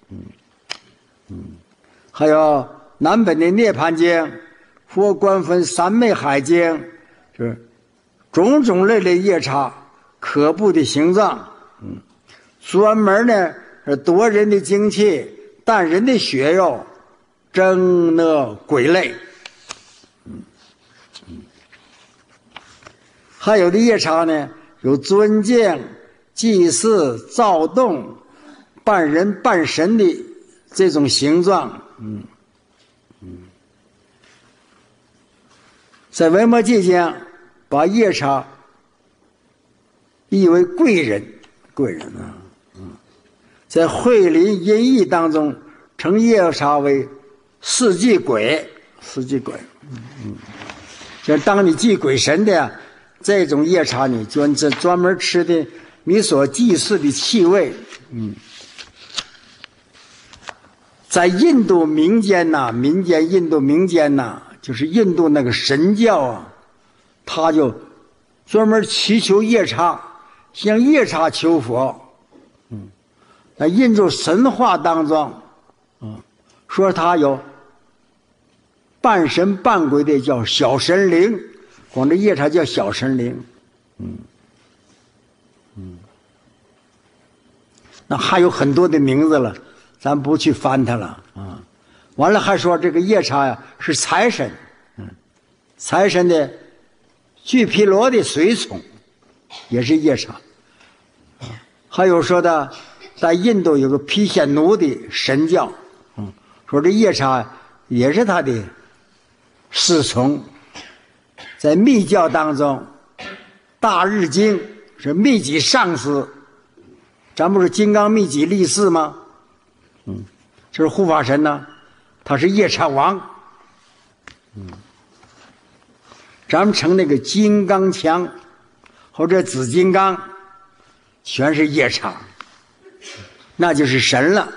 还有南本的涅盘经、佛观分三昧海经，是种种类的夜叉可怖的形状。专门呢是夺人的精气，淡人的血肉，争那鬼类。还有的夜叉呢，有尊敬、祭祀、躁动、半人半神的这种形状。在维摩诘经把夜叉译为贵人，在慧林音译当中称夜叉为四祭鬼。就当你祭鬼神的这种夜叉，你专门吃的你所祭祀的气味。在印度民间印度民间就是印度那个神教啊，他就专门祈求夜叉，向夜叉求佛。在印度神话当中，说他有半神半鬼的叫小神灵，管这夜叉叫小神灵。那还有很多的名字了，咱不去翻它了啊。完了还说这个夜叉呀是财神，财神的巨毗罗的随从，也是夜叉。 还有说的，在印度有个毗仙奴的神教，说这夜叉也是他的侍从。在密教当中，大日经是密集上师，咱不是金刚密集力士吗？就是护法神呢，他是夜叉王。咱们称那个金刚枪或者紫金刚，全是夜叉，那就是神了。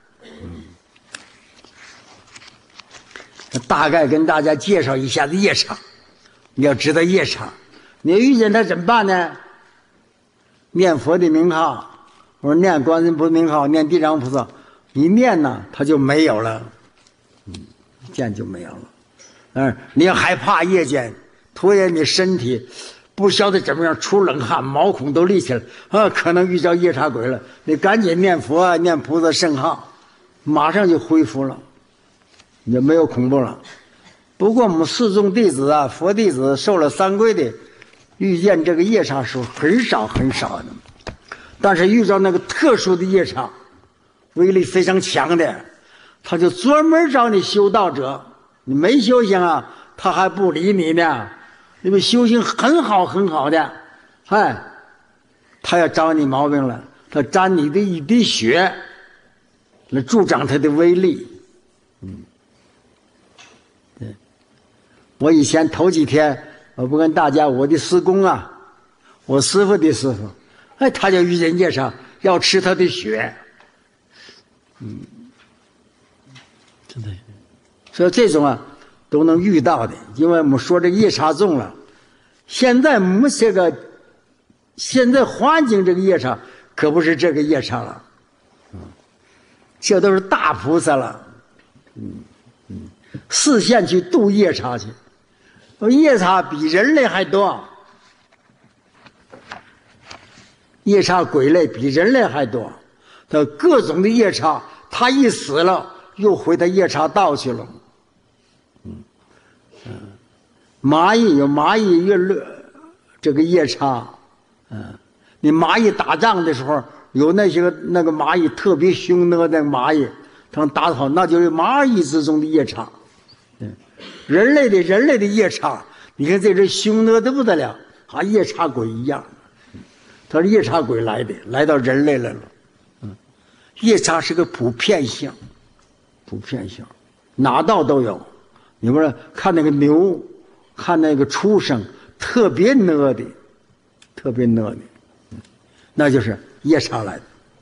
大概跟大家介绍一下子夜叉。你要知道夜叉，你遇见他怎么办呢？念佛的名号，或者念观音菩萨名号，念地藏菩萨，你念呢，他就没有了，见就没有了。你要害怕夜间，突然你身体不晓得怎么样出冷汗，毛孔都立起来啊，可能遇着夜叉鬼了。你赶紧念佛，念菩萨圣号，马上就恢复了，你就没有恐怖了。不过我们四众弟子啊，佛弟子受了三皈的，遇见这个夜叉时候很少很少的，但是遇到那个特殊的夜叉，威力非常强的，他就专门找你修道者，你没修行啊，他还不理你呢，因为修行很好很好的，他要找你毛病了，他沾你的一滴血，来助长他的威力。我以前头几天，我不跟大家，我的师公啊，我师傅的师傅，他就遇见夜叉，要吃他的血，真的。所以这种啊，都能遇到的，因为我们说这个夜叉重了。现在我们现在环境这个夜叉，可不是这个夜叉了，这都是大菩萨了，视线去度夜叉去。夜叉比人类还多，夜叉鬼类比人类还多，他各种的夜叉，他一死了又回到夜叉道去了。蚂蚁有蚂蚁越这个夜叉，你蚂蚁打仗的时候，有那个蚂蚁特别凶的那个蚂蚁，他们打得好，那就是蚂蚁之中的夜叉。人类的夜叉，你看这只凶恶的不得了，和夜叉鬼一样。他是夜叉鬼来到人类来了。夜叉是个普遍性，哪道都有。你不是看那个牛，看那个畜生，特别恶的，那就是夜叉来的，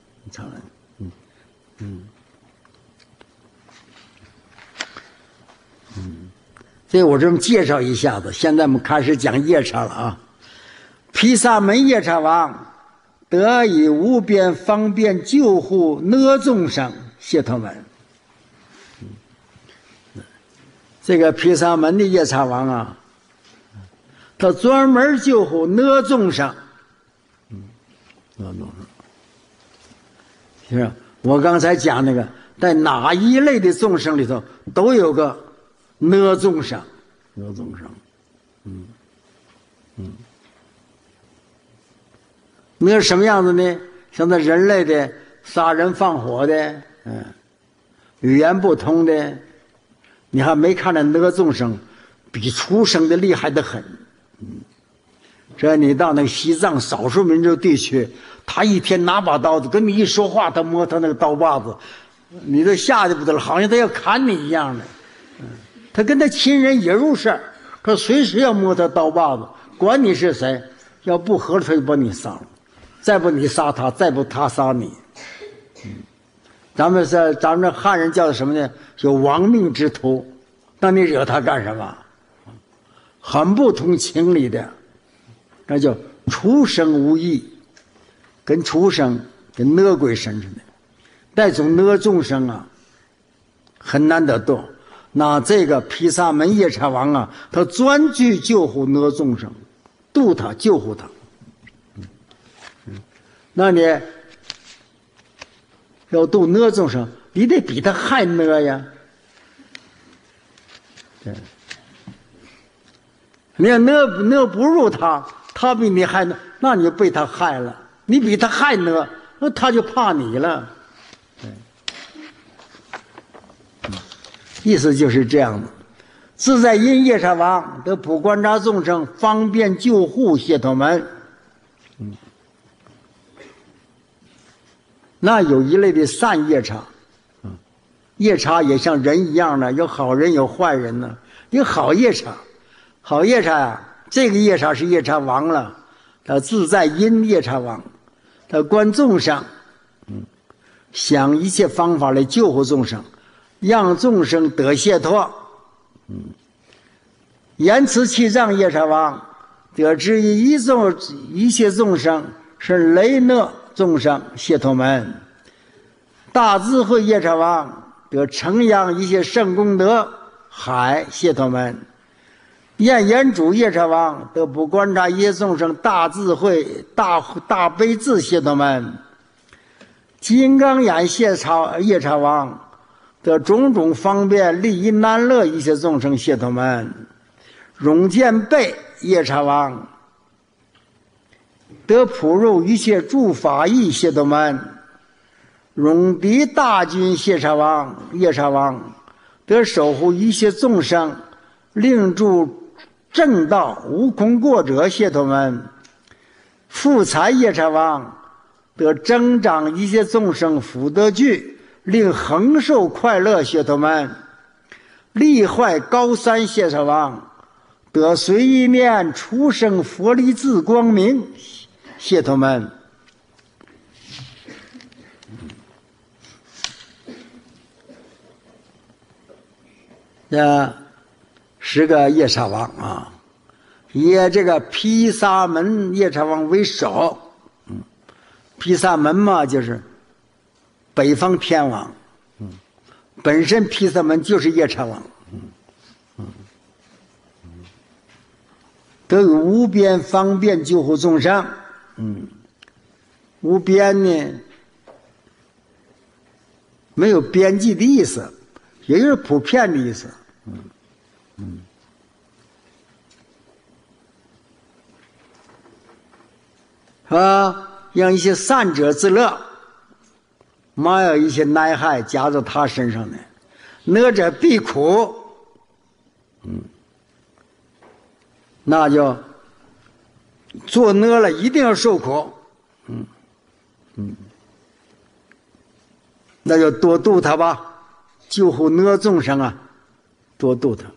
所以我这么介绍一下子，现在我们开始讲夜叉了啊。毗沙门夜叉王得以无边方便救护哪众生，谢陀门。这个毗沙门的夜叉王啊，他专门救护哪众生。是我刚才讲那个，在哪一类的众生里头都有个哪众生，那是什么样子呢？像那人类的杀人放火的，语言不通的，你还没看着哪众生比畜生的厉害得很。这你到那个西藏少数民族地区，他一天拿把刀子跟你一说话，他摸他那个刀把子，你都吓得不得了，好像他要砍你一样的。他跟他亲人也入事，他随时要摸他刀把子，管你是谁，要不合了他就把你杀了，再不你杀他，再不他杀你。咱们这汉人叫的什么呢？有亡命之徒，那你惹他干什么？很不通情理的，那叫畜生无异，跟畜生跟哪鬼神似的。那种哪众生啊，很难得度。那这个毗沙门夜叉王啊，他专去救护哪众生，度他救护他。那你要度哪众生，你得比他还哪呀。对，你要哪不如他，他比你还哪，那你就被他害了。你比他还哪， 他就怕你了。意思就是这样的。自在因夜叉王得普观察众生，方便救护解脱门。那有一类的善夜叉，夜叉也像人一样的，有好人有坏人呢。有好夜叉，好夜叉呀，这个夜叉是夜叉王了，他自在因夜叉王，他观众生，想一切方法来救护众生，让众生得解脱。言辞气障夜叉王得知一切众生是雷讷众生解脱门。大智慧夜叉王得承扬一切圣功德海解脱门。焰眼主夜叉王得不观察一切众生大智慧大悲智解脱门。金刚眼夜叉王得种种方便利益难乐一切众生解脱门。容见背夜叉王得普入一切诸法义解脱门。容敌大军夜叉王得守护一切众生，令助正道无空过者解脱门。富财夜叉王得增长一切众生福德具，令恒受快乐解脱门。利坏高山夜叉王得随一念出生佛力自光明解脱门。这10个夜叉王啊，以这个毗沙门夜叉王为首。毗沙门嘛，就是北方天王。本身毗沙门就是夜叉王。得有无边方便救护众生。无边呢，没有边际的意思，也就是普遍的意思。让一些善者自乐，没有一些灾害加到他身上的，乐者必苦。那就做恶了一定要受苦。那就多度他吧，救护恶众生啊，多度他。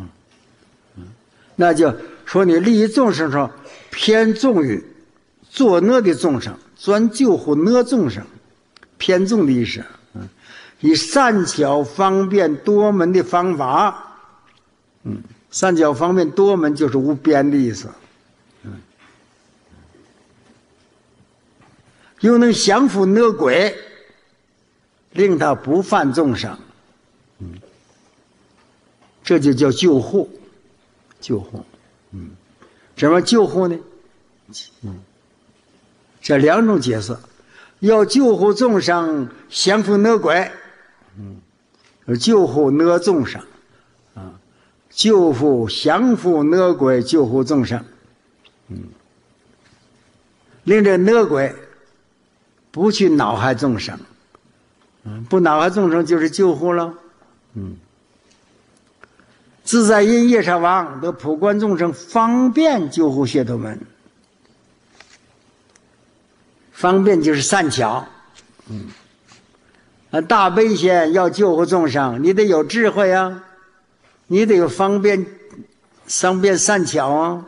那就说你利益众生时候偏重于作恶的众生，专救护恶众生，偏重的意思。以善巧方便多门的方法。善巧方便多门就是无边的意思。又能降伏恶鬼，令他不犯众生。这就叫救护。救护。怎么救护呢？这2种解释。要救护众生，降伏恶鬼。救护恶众生。降伏恶鬼，救护众生。令这恶鬼不去恼害众生。不恼害众生就是救护了。自在因夜叉王得普观众生，方便救护解脱门。方便就是善巧。大悲心要救护众生，你得有智慧啊，你得有方便善巧啊。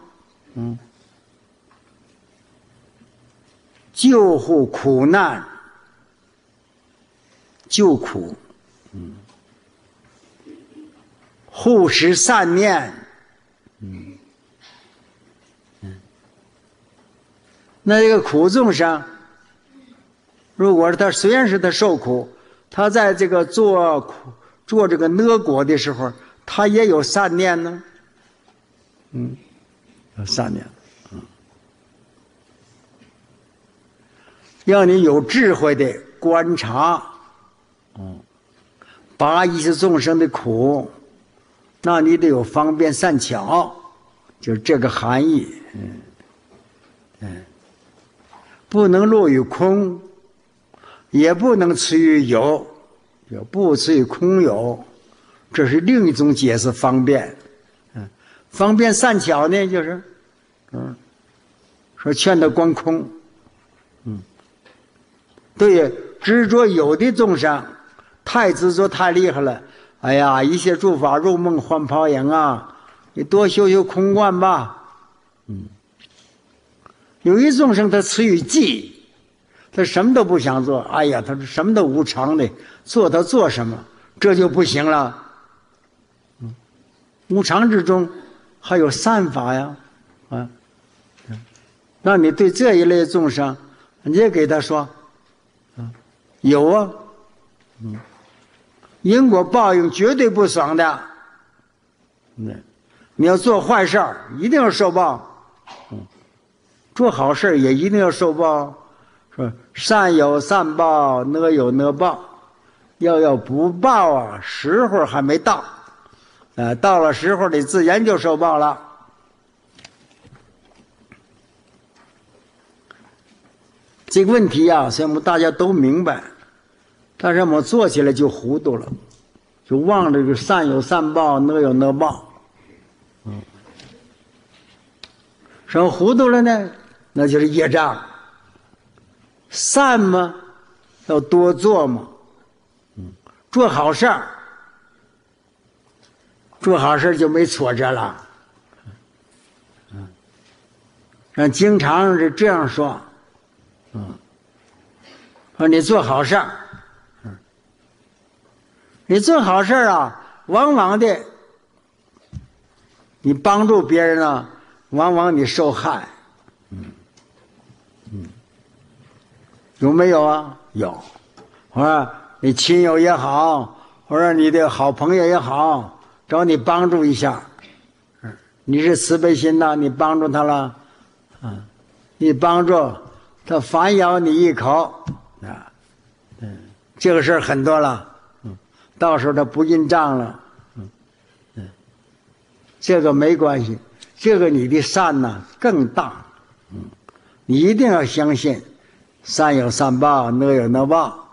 救护苦难，救苦。护持善念。那这个苦众生，如果是他虽然是他受苦，他在这个做这个恶果的时候，他也有善念呢。有善念。要你有智慧的观察，拔一切众生的苦，那你得有方便善巧，就是这个含义。不能落于空， 也不能持于有，也不持于空有，这是另一种解释方便。方便善巧呢，就是说劝他观空。对执着有的众生，太执着太厉害了。哎呀，一切诸法入梦幻泡影啊，你多修修空观吧。有一众生他持于寂，他什么都不想做。哎呀，他什么都无常的，他做什么，这就不行了。无常之中还有善法呀，那你对这一类众生，你也给他说，有啊，因果报应绝对不爽的。你要做坏事儿，一定要受报；做好事也一定要受报。说善有善报，恶有恶报。要不报啊，时候还没到，到了时候你自然就受报了。这个问题啊，所以我们大家都明白，但是我们做起来就糊涂了，就忘了这个善有善报，恶有恶报。什么糊涂了呢？那就是业障。善嘛，要多做嘛，做好事儿，做好事就没挫折了。经常是这样说。说你做好事儿，你做好事儿啊，往往的，你帮助别人啊，往往你受害。有没有啊？有。我说你亲友也好，我说你的好朋友也好，找你帮助一下，你是慈悲心呐，你帮助他了，你帮助他反咬你一口。这个事儿很多了，到时候他不印账了，这个没关系，这个你的善呢更大，你一定要相信，善有善报，恶有恶报，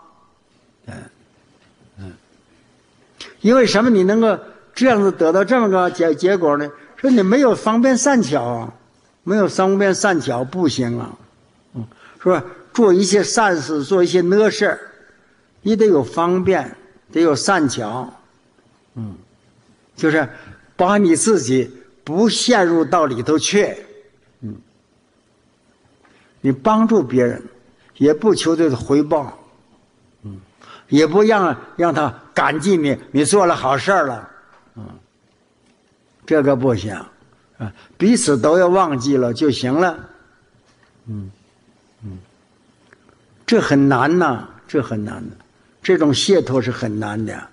因为什么？你能够这样子得到这么个结果呢？说你没有方便善巧啊，没有方便善巧不行啊，说做一些善事，做一些恶事。你得有方便，得有善巧，就是把你自己不陷入到里头去，你帮助别人，也不求这个回报，也不让他感激你，你做了好事了，这个不行，彼此都要忘记了就行了，这很难呐，这很难的。这种解脱是很难的，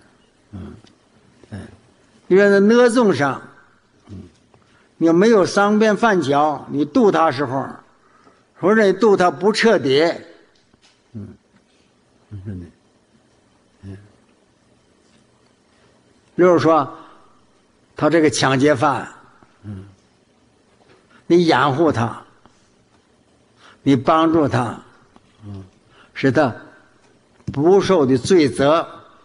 你说那恶众上，你要没有方便善巧，你度他时候，或者你度他不彻底，比如说他这个抢劫犯，你养护他，你帮助他，使他不受的罪责，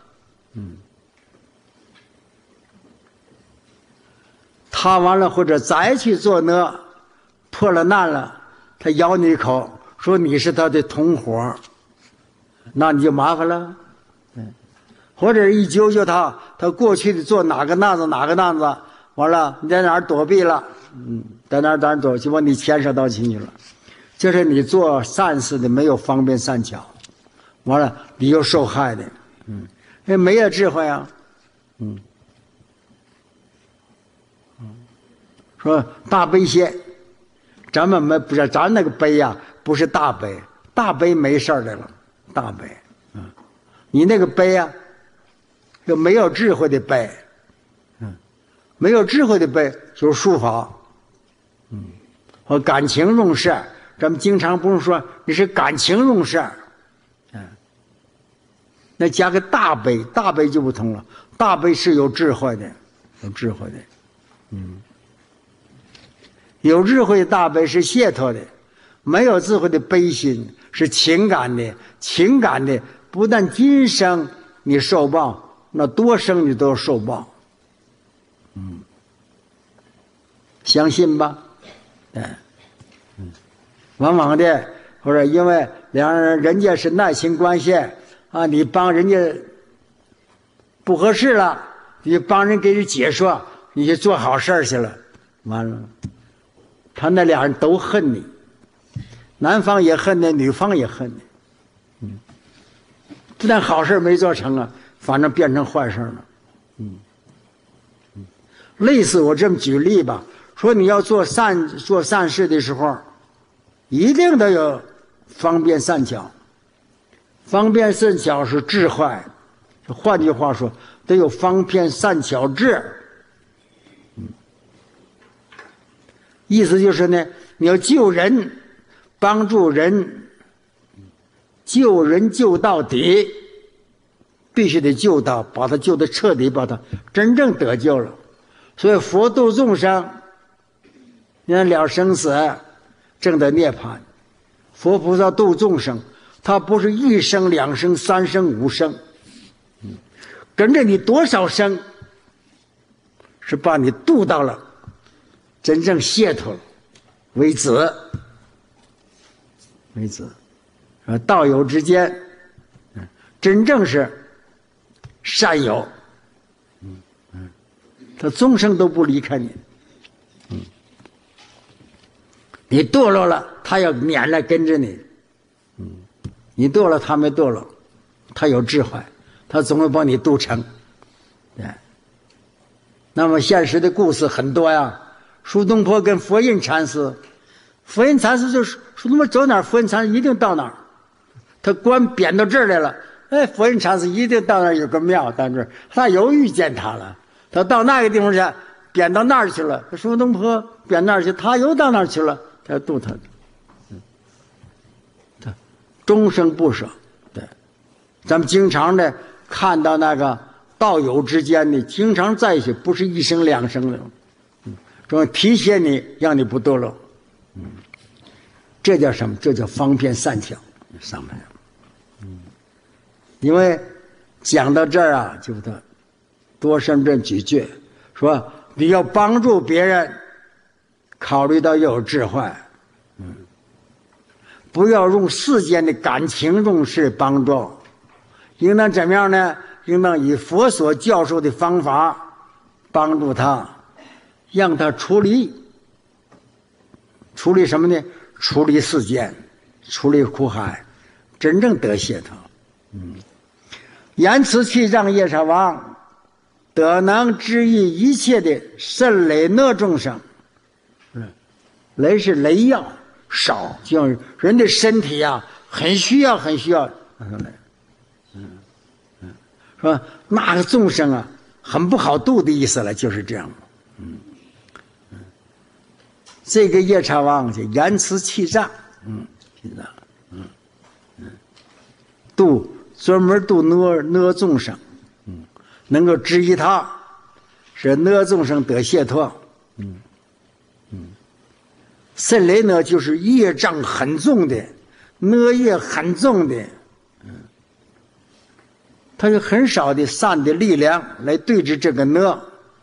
他完了或者再去做恶，破了难了，他咬你一口，说你是他的同伙，那你就麻烦了。或者一揪揪他过去的做哪个难子，完了你在哪儿躲避了，在哪儿躲，就把你牵扯到进去了。就是你做善事的没有方便善巧。完了，你又受害的，没有智慧啊，说大悲些，咱们不是咱那个悲呀，不是大悲，大悲没事的了，大悲，你那个悲呀，就没有智慧的悲，没有智慧的悲就是术法，和感情用事，咱们经常不用说你是感情用事。那加个大悲，大悲就不同了。大悲是有智慧的，有智慧的，有智慧的大悲是解脱的，没有智慧的悲心是情感的，情感的不但今生你受报，那多生你都要受报。相信吧？往往的或者因为人家是耐情关系啊，你帮人家不合适了，你帮人给你解说，你去做好事去了，完了，他那俩人都恨你，男方也恨你，女方也恨你。不但好事没做成啊，反正变成坏事了。类似我这么举例吧，说你要做善事的时候，一定得有方便善巧。方便善巧是智慧，换句话说，得有方便善巧智。意思就是呢，你要救人，帮助人，救人救到底，必须得救到，把他救得彻底，把他真正得救了。所以佛度众生，你看了生死，证得涅槃。佛菩萨度众生，他不是一生两生三生五生，跟着你多少生，是把你度到了真正解脱了为止。道友之间，真正是善友。他终生都不离开你。你堕落了，他要撵来跟着你。你堕落，他没堕落，他有智慧，他总会帮你度成。对。那么现实的故事很多呀。苏东坡跟佛印禅师，佛印禅师就是苏东坡走哪儿，佛印禅师一定到哪儿。他官贬到这儿来了，哎，佛印禅师一定到那儿有个庙，到这儿他又遇见他了。他到那个地方去，贬到那儿去了。苏东坡贬那儿去，他又到那儿去了，他要度他。他终生不舍。对，咱们经常的看到那个道友之间的经常在一起，不是一生两生的，这提携你，让你不堕落。这叫什么？这叫方便善巧。上面，因为讲到这儿啊，就他。多深圳几句，说你要帮助别人，考虑到要有智慧，不要用世间的感情用事帮助，应当怎么样呢？应当以佛所教授的方法帮助他，让他处理什么呢？处理世间，处理苦海，真正得解脱。言辞气障夜叉王。得能治愈一切的甚雷那众生，雷是雷药少，就是人的身体啊，很需要，说那个众生啊，很不好度的意思了，就是这样。这个夜叉王就言辞气障，专门度那众生。能够治愈他，使那众生得解脱。甚雷呢，就是业障很重的，那业很重的，他有很少的善的力量来对治这个那。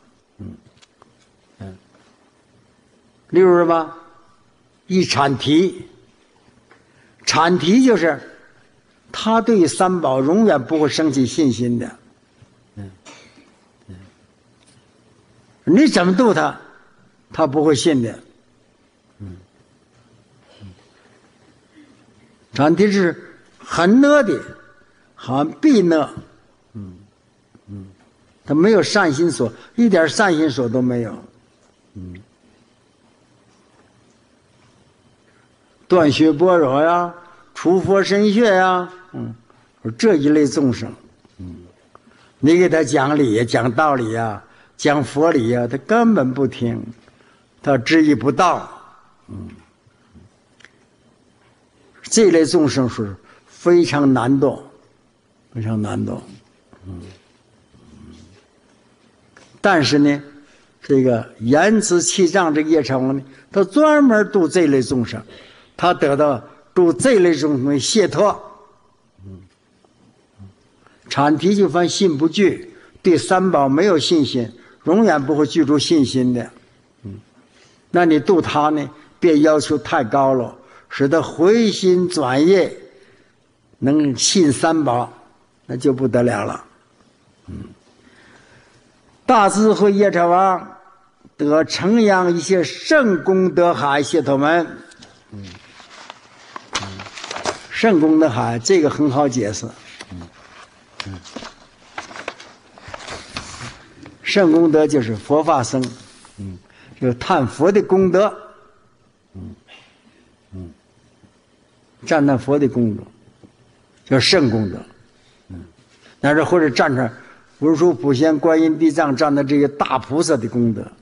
例如什么？一阐提，阐提就是他对三宝永远不会升起信心的。你怎么度他，他不会信的。禅提是很讷的，很必讷。他没有善心所，一点善心所都没有。断血般若呀，除佛身血呀，这一类众生，你给他讲理、讲道理呀。讲佛理呀，他根本不听，他知意不到。这类众生是非常难度，非常难度。但是呢，这个言辞气障这个夜叉王呢，他专门度这类众生，他得到度这类众生解脱。阐提就犯信不具，对三宝没有信心，永远不会具足信心的。那你度他呢，别要求太高了，使他回心转业，能信三宝，那就不得了了。大智慧业叉王得承扬一些圣功德海解脱门。圣功德海这个很好解释。圣功德就是佛法僧，就是探佛的功德，赞叹佛的功德，叫圣功德。那是或者赞叹文殊普贤观音地藏赞叹这些大菩萨的功德，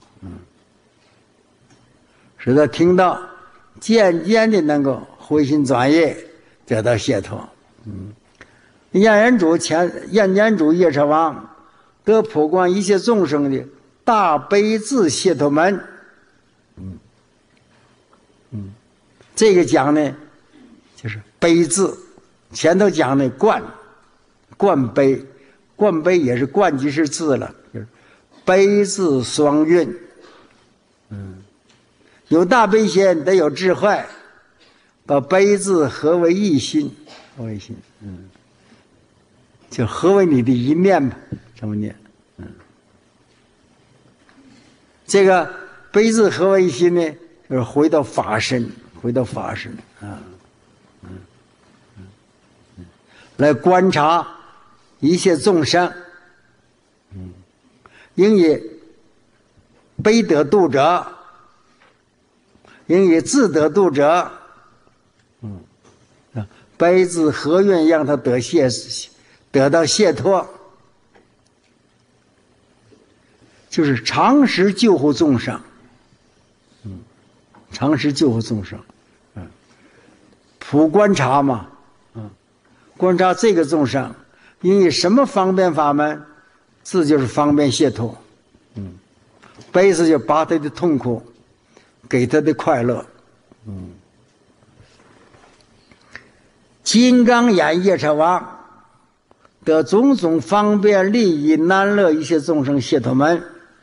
使他听到，渐渐的能够回心转业，得到解脱。焰眼主业叉王得普观一切众生的大悲智解脱门。这个讲呢，就是悲智，前头讲的观悲，观悲也是观即是智了，就是悲智双运。有大悲心得有智慧，把悲智合为一心，就合为你的一念吧，这么念。这个悲智合为一心呢，就是回到法身来观察一切众生，应以悲得度者，应以智得度者，悲智合运让他得到解脱，就是常时救护众生，常时救护众生，普观察嘛，观察这个众生，因为什么方便法门，智就是方便解脱，悲是就把他的痛苦给他的快乐，金刚眼业叉王得种种方便利益难乐一切众生解脱门。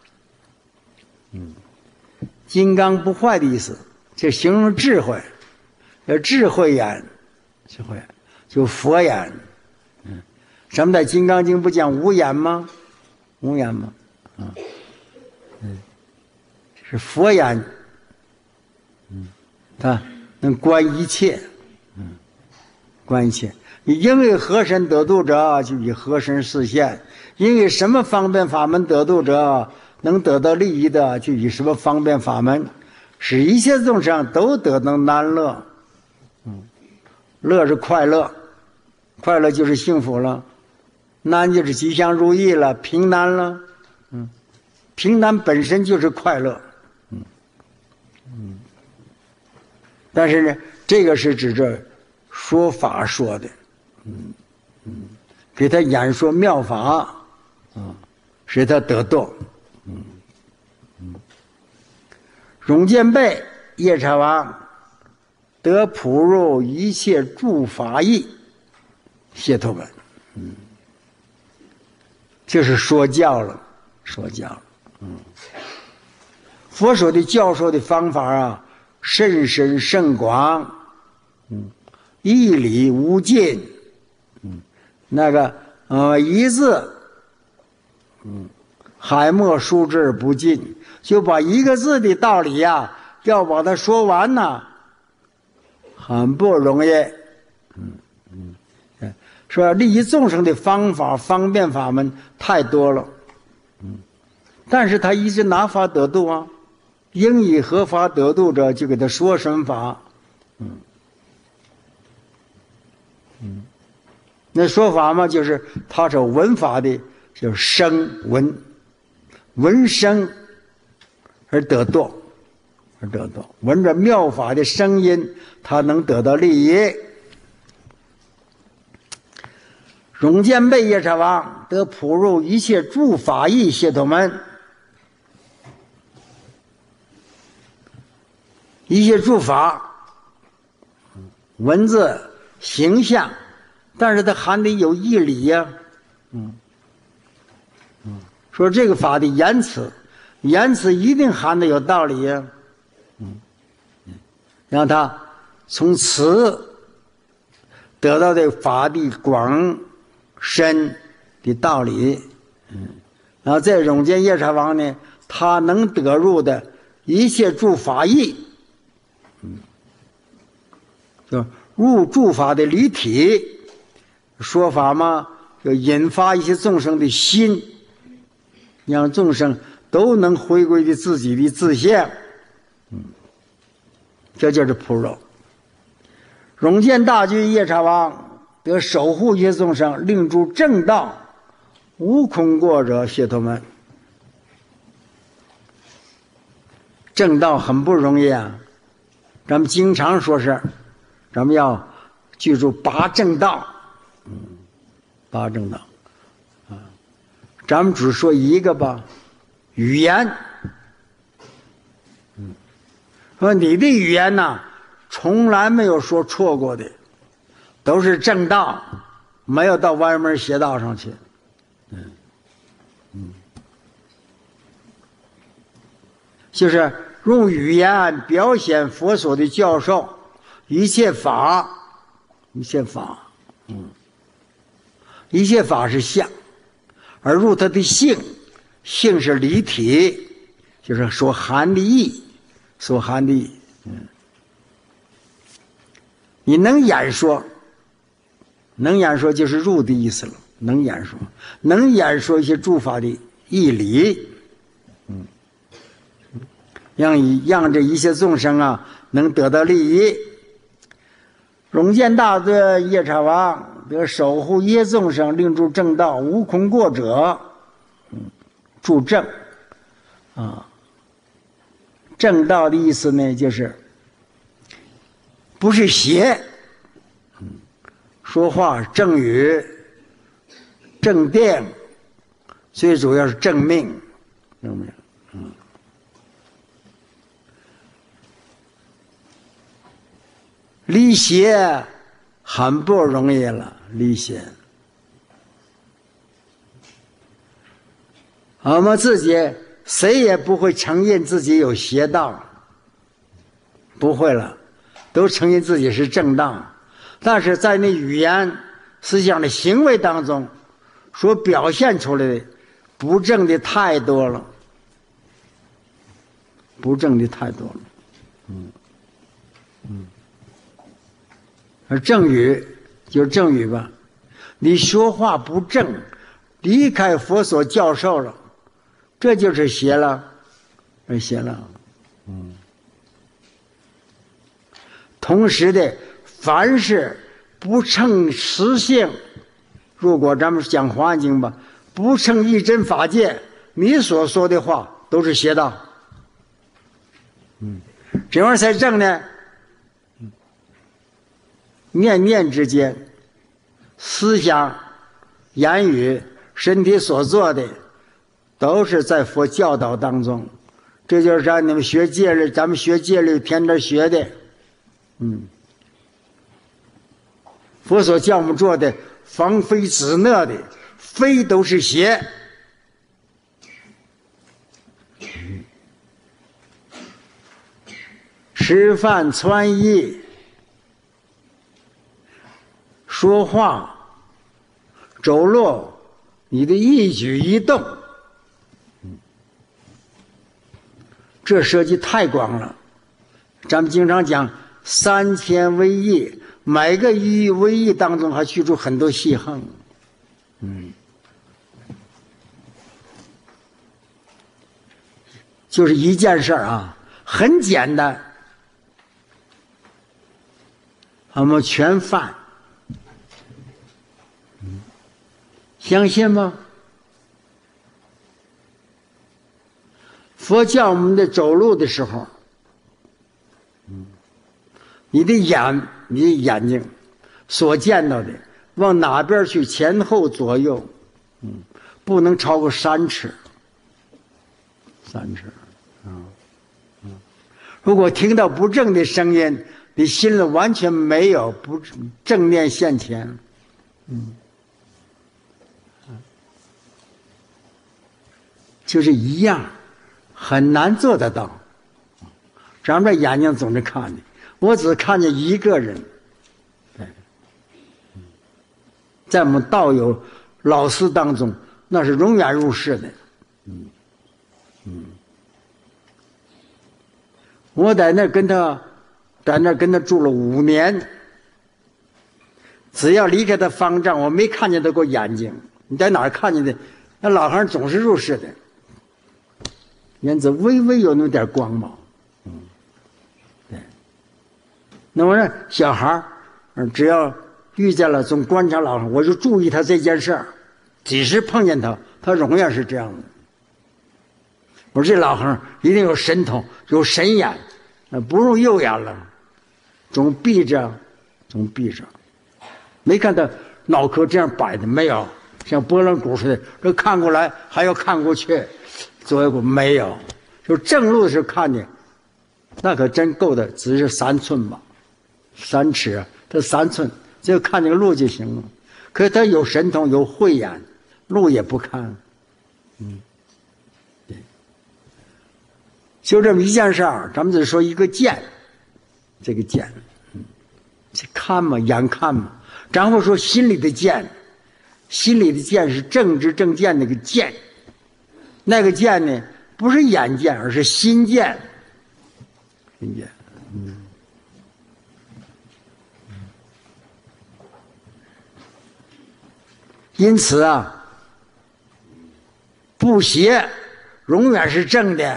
金刚不坏的意思，就形容智慧，叫智慧眼，就佛眼。咱们在《金刚经》不讲无眼吗？是佛眼，他能观一切，观一切。你因为何身得度者，就以何身示现；因为什么方便法门得度者，能得到利益的，就以什么方便法门，使一切众生都得到安乐。乐是快乐，快乐就是幸福了；难就是吉祥如意了，平安了。平安本身就是快乐。但是呢，这个是指着说法说的。给他演说妙法，使他得度。永见贝业叉王得普入一切诸法义解脱门，就是说教了。佛说的教授的方法啊，甚深甚广，义理无尽。那个一字，海默书之而不尽，就把一个字的道理呀，要把它说完呢，很不容易。说利益众生的方法、方便法门太多了，但是他一直拿法得度啊，应以何法得度者，就给他说什么法。那说法嘛，就是他是闻法的，就是声闻声而得度，闻着妙法的声音，他能得到利益。永见贝业叉王得普入一切诸法义解脱门，一切诸法， 文字、形象，但是它含的有义理呀。说这个法的言辞，言辞一定含的有道理呀。让他从此得到的法的广深的道理。然后在永见夜叉王呢，他能得入的一切诸法义，就入诸法的离体，说法嘛，就引发一些众生的心，让众生都能回归的自己的自性。这就是普柔。永见大君夜叉王得守护一切众生，令诸正道无空过者解脱门。正道很不容易啊，咱们经常说是咱们要记住八正道。八正道咱们只说一个吧，语言。说你的语言呢，从来没有说错过的，都是正道，没有到歪门邪道上去。就是用语言表现佛所的教授，一切法，一切法，一切法是相，而入它的性，性是离体，就是所含的义，所含的义。你能演说，能演说就是入的意思了，能演说，能演说一些诸法的义理。让这一切众生啊能得到利益。永见大尊夜叉王得守护一切众生，令诸正道无空过者。助正正道的意思呢，就是不是邪，说话正语、正定，最主要是正命，正命。离邪很不容易了，离邪。我们自己谁也不会承认自己有邪道，不会了，都承认自己是正道。但是在那语言、思想的行为当中，所表现出来的不正的太多了，不正的太多了。而正语就是正语吧，你说话不正，离开佛所教授了，这就是邪了，邪了。同时的，凡是不称实性，如果咱们讲《华严经》吧，不称一真法界，你所说的话都是邪道。这玩意儿才正呢。念念之间，思想、言语、身体所做的，都是在佛教导当中。这就是让你们学戒律，咱们学戒律天天学的。佛所叫我们做的防非止恶的，非都是邪。吃饭穿衣，说话、走路，你的一举一动，这涉及太广了。咱们经常讲3000威仪，每个威仪当中还去除很多细横。就是一件事啊，很简单，我们全犯。相信吗？佛教我们的走路的时候，你的眼睛所见到的往哪边去，前后左右，不能超过3尺，3尺。如果听到不正的声音， 你心里完全没有不正念现前，就是一样，很难做得到。咱们这眼睛总是看的，我只看见一个人，在我们道友老师当中，那是永远入世的。我在那跟他住了5年，只要离开他方丈，我没看见他过眼睛。你在哪儿看见的？那老和尚总是入世的，眼子微微有那么点光芒。对。那么呢，小孩只要遇见了，总观察老和尚，我就注意他这件事儿。几时碰见他，他永远是这样的。我说这老和尚一定有神通，有神眼，不用右眼了，总闭着，没看到脑壳这样摆的，没有，像拨浪鼓似的，这看过来还要看过去，左右过没有，就正路的时候看见，那可真够的，只是3寸吧，3尺啊，这3寸，只有看这个路就行了。可是他有神通，有慧眼，路也不看。就这么一件事儿，咱们只说一个见，这个见，这看嘛，眼看嘛。然后说心里的见，心里的见是正知正见那个见，那个见呢，不是眼见，而是心见。心见，因此啊，不邪永远是正的。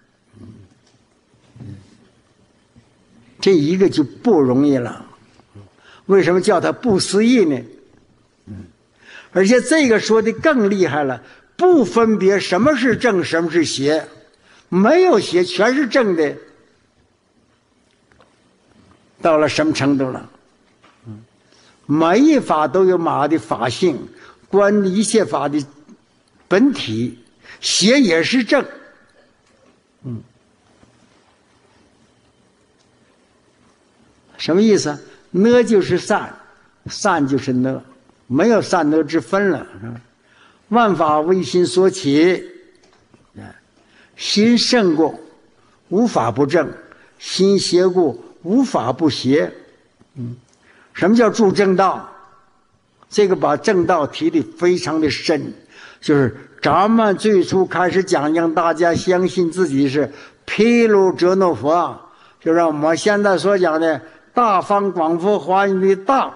这一个就不容易了，为什么叫它不思议呢？而且这个说的更厉害了，不分别什么是正，什么是邪，没有邪，全是正的。到了什么程度了？每一法都有马的法性，观一切法的本体，邪也是正。什么意思？呢就是善，善就是呢，没有善恶之分了。万法唯心所起，心胜过，无法不正；心邪故，无法不邪。什么叫住正道？这个把正道提得非常的深，就是咱们最初开始讲，让大家相信自己是毗卢遮那佛，就让我们现在所讲的大方广佛华严的大，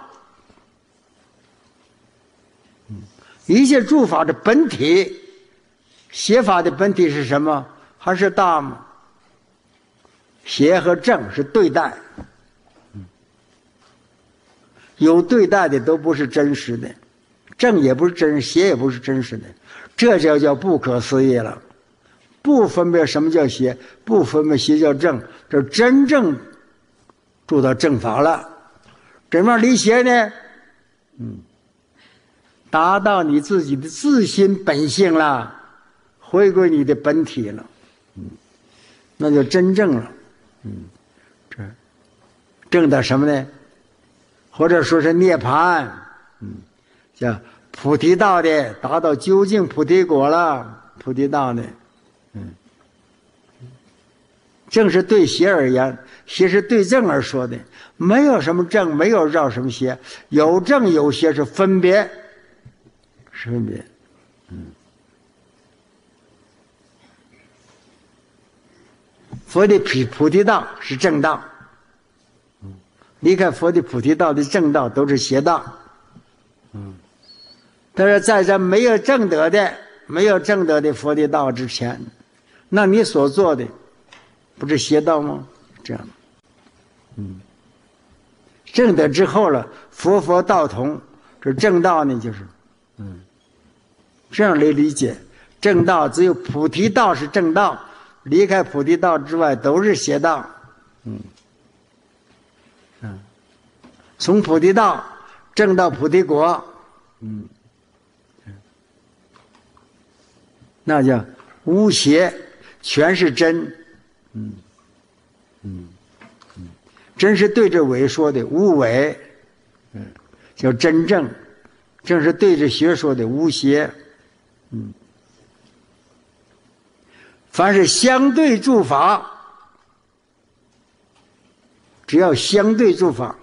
一切诸法的本体，邪法的本体是什么？还是大吗？邪和正是对待，有对待的都不是真实的，正也不是真实，邪也不是真实的，这就叫不可思议了。不分别什么叫邪，不分别邪叫正，这真正住到正法了。怎么样离邪呢？达到你自己的自心本性了，回归你的本体了，那就真正了。这正到什么呢？或者说是涅槃，叫菩提道的，达到究竟菩提果了。菩提道的，正是对邪而言，邪是对正而说的，没有什么正，没有绕什么邪，有正有邪是分别，是分别。佛的菩提道是正道，离开佛的菩提道的正道都是邪道。但是在这没有正德的佛的道之前，那你所做的不是邪道吗？这样，正德之后了，佛道同，这正道呢，就是，这样来理解，正道只有菩提道是正道，离开菩提道之外都是邪道。从菩提道正到菩提果，那叫无邪，全是真。 真是对着伪说的无伪，叫真正，正是对着邪说的无邪，凡是相对诸法，只要相对诸法，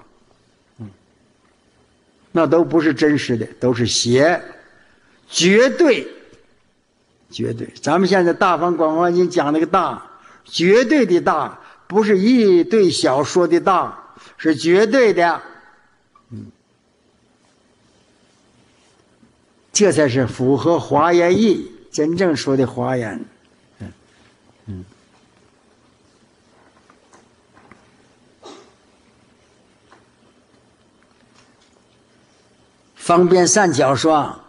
那都不是真实的，都是邪，绝对，绝对。咱们现在大方广华经讲那个大，绝对的大，不是一对小说的大，是绝对的。这才是符合华严义，真正说的华严。方便善巧说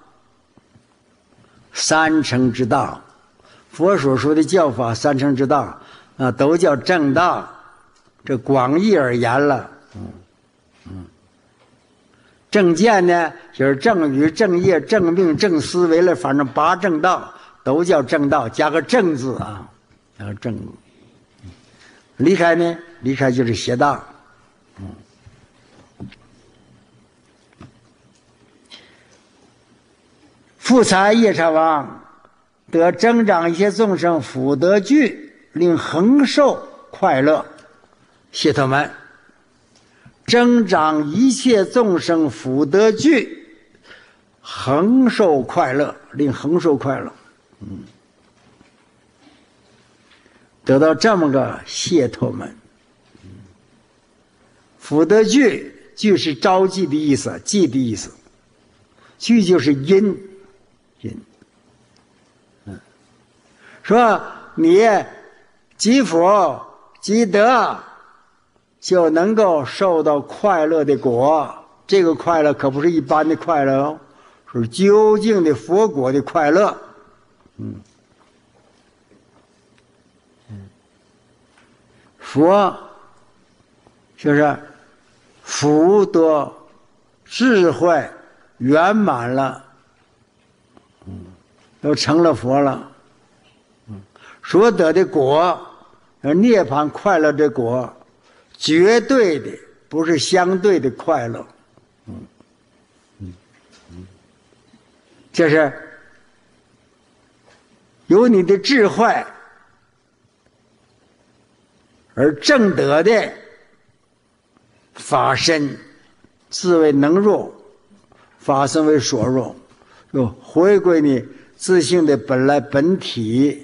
三乘之道，佛所说的教法三乘之道啊，都叫正道，这广义而言了。正见呢，就是正语、正业、正命、正思维了，反正八正道都叫正道，加个正字啊，加个正字。离开呢，离开就是邪道。富财夜叉王得增长一切众生福德具，令恒寿快乐。谢陀们，增长一切众生福德具，恒寿快乐，令恒寿快乐。得到这么个谢陀们，福德具，具是招济的意思，济的意思，具就是因。说你积福积德，就能够受到快乐的果。这个快乐可不是一般的快乐哦，是究竟的佛果的快乐。佛就是福德智慧圆满了，都成了佛了。所得的果，涅槃快乐的果，绝对的，不是相对的快乐。这是由你的智慧而证得的法身，自为能入，法身为所入，又回归你自性的本来本体。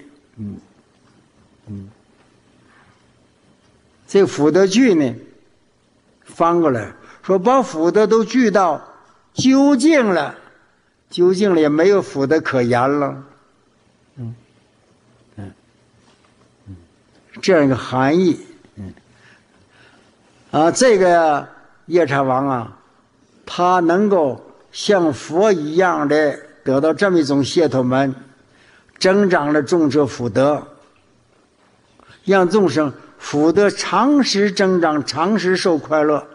这福德具呢，翻过来说，把福德都具到究竟了，究竟了也没有福德可言了。这样一个含义。这个夜叉王啊，他能够像佛一样的得到这么一种解脱门，增长了众生福德，让众生福德长时增长，长时受快乐。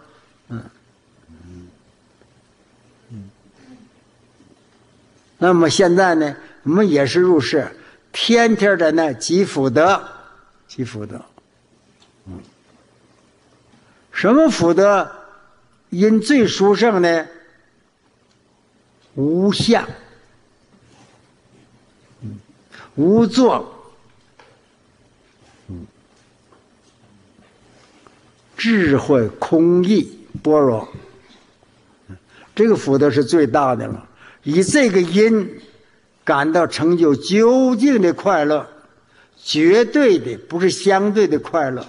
那么现在呢，我们也是入世，天天的呢积福德，积福德。什么福德因最殊胜呢？无相，无作，智慧空义般若，这个福德是最大的了。以这个因感到成就究竟的快乐，绝对的，不是相对的快乐。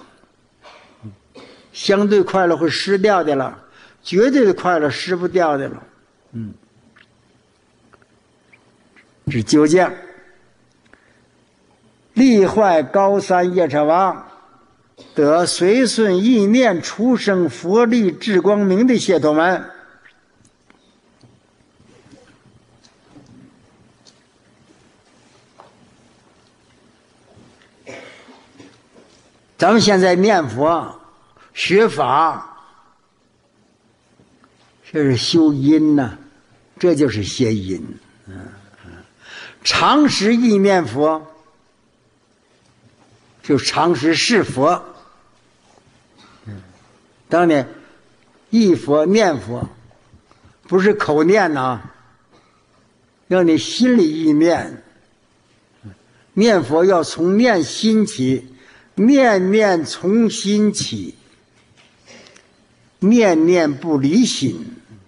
相对快乐会失掉的了，绝对的快乐失不掉的了。是究竟。力坏高三夜叉王得随顺意念出生佛力智光明的解脱门。咱们现在念佛学法，这是修因呐，这就是邪因。常时意念佛，就常时是佛。 当然，忆佛念佛，不是口念呐，要你心里意念。念佛要从念心起，念念从心起，念念不离心。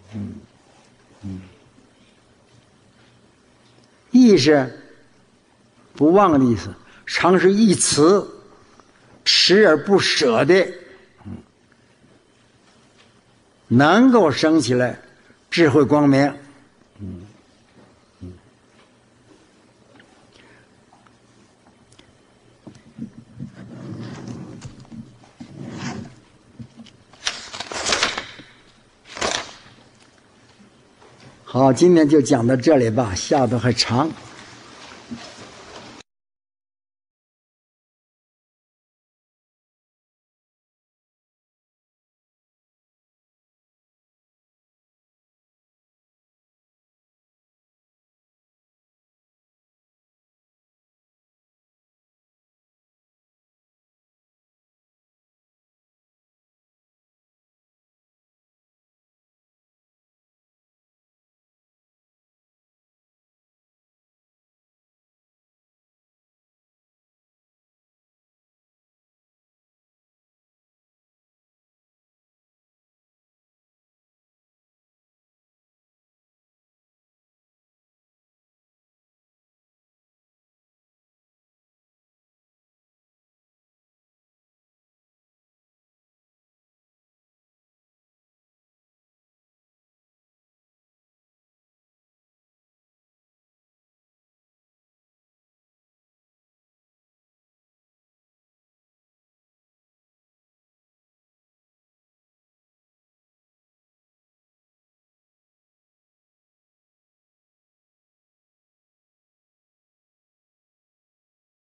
忆是不忘的意思，常是忆慈，持而不舍的，能够生起来智慧光明。好，今天就讲到这里吧，下头还长。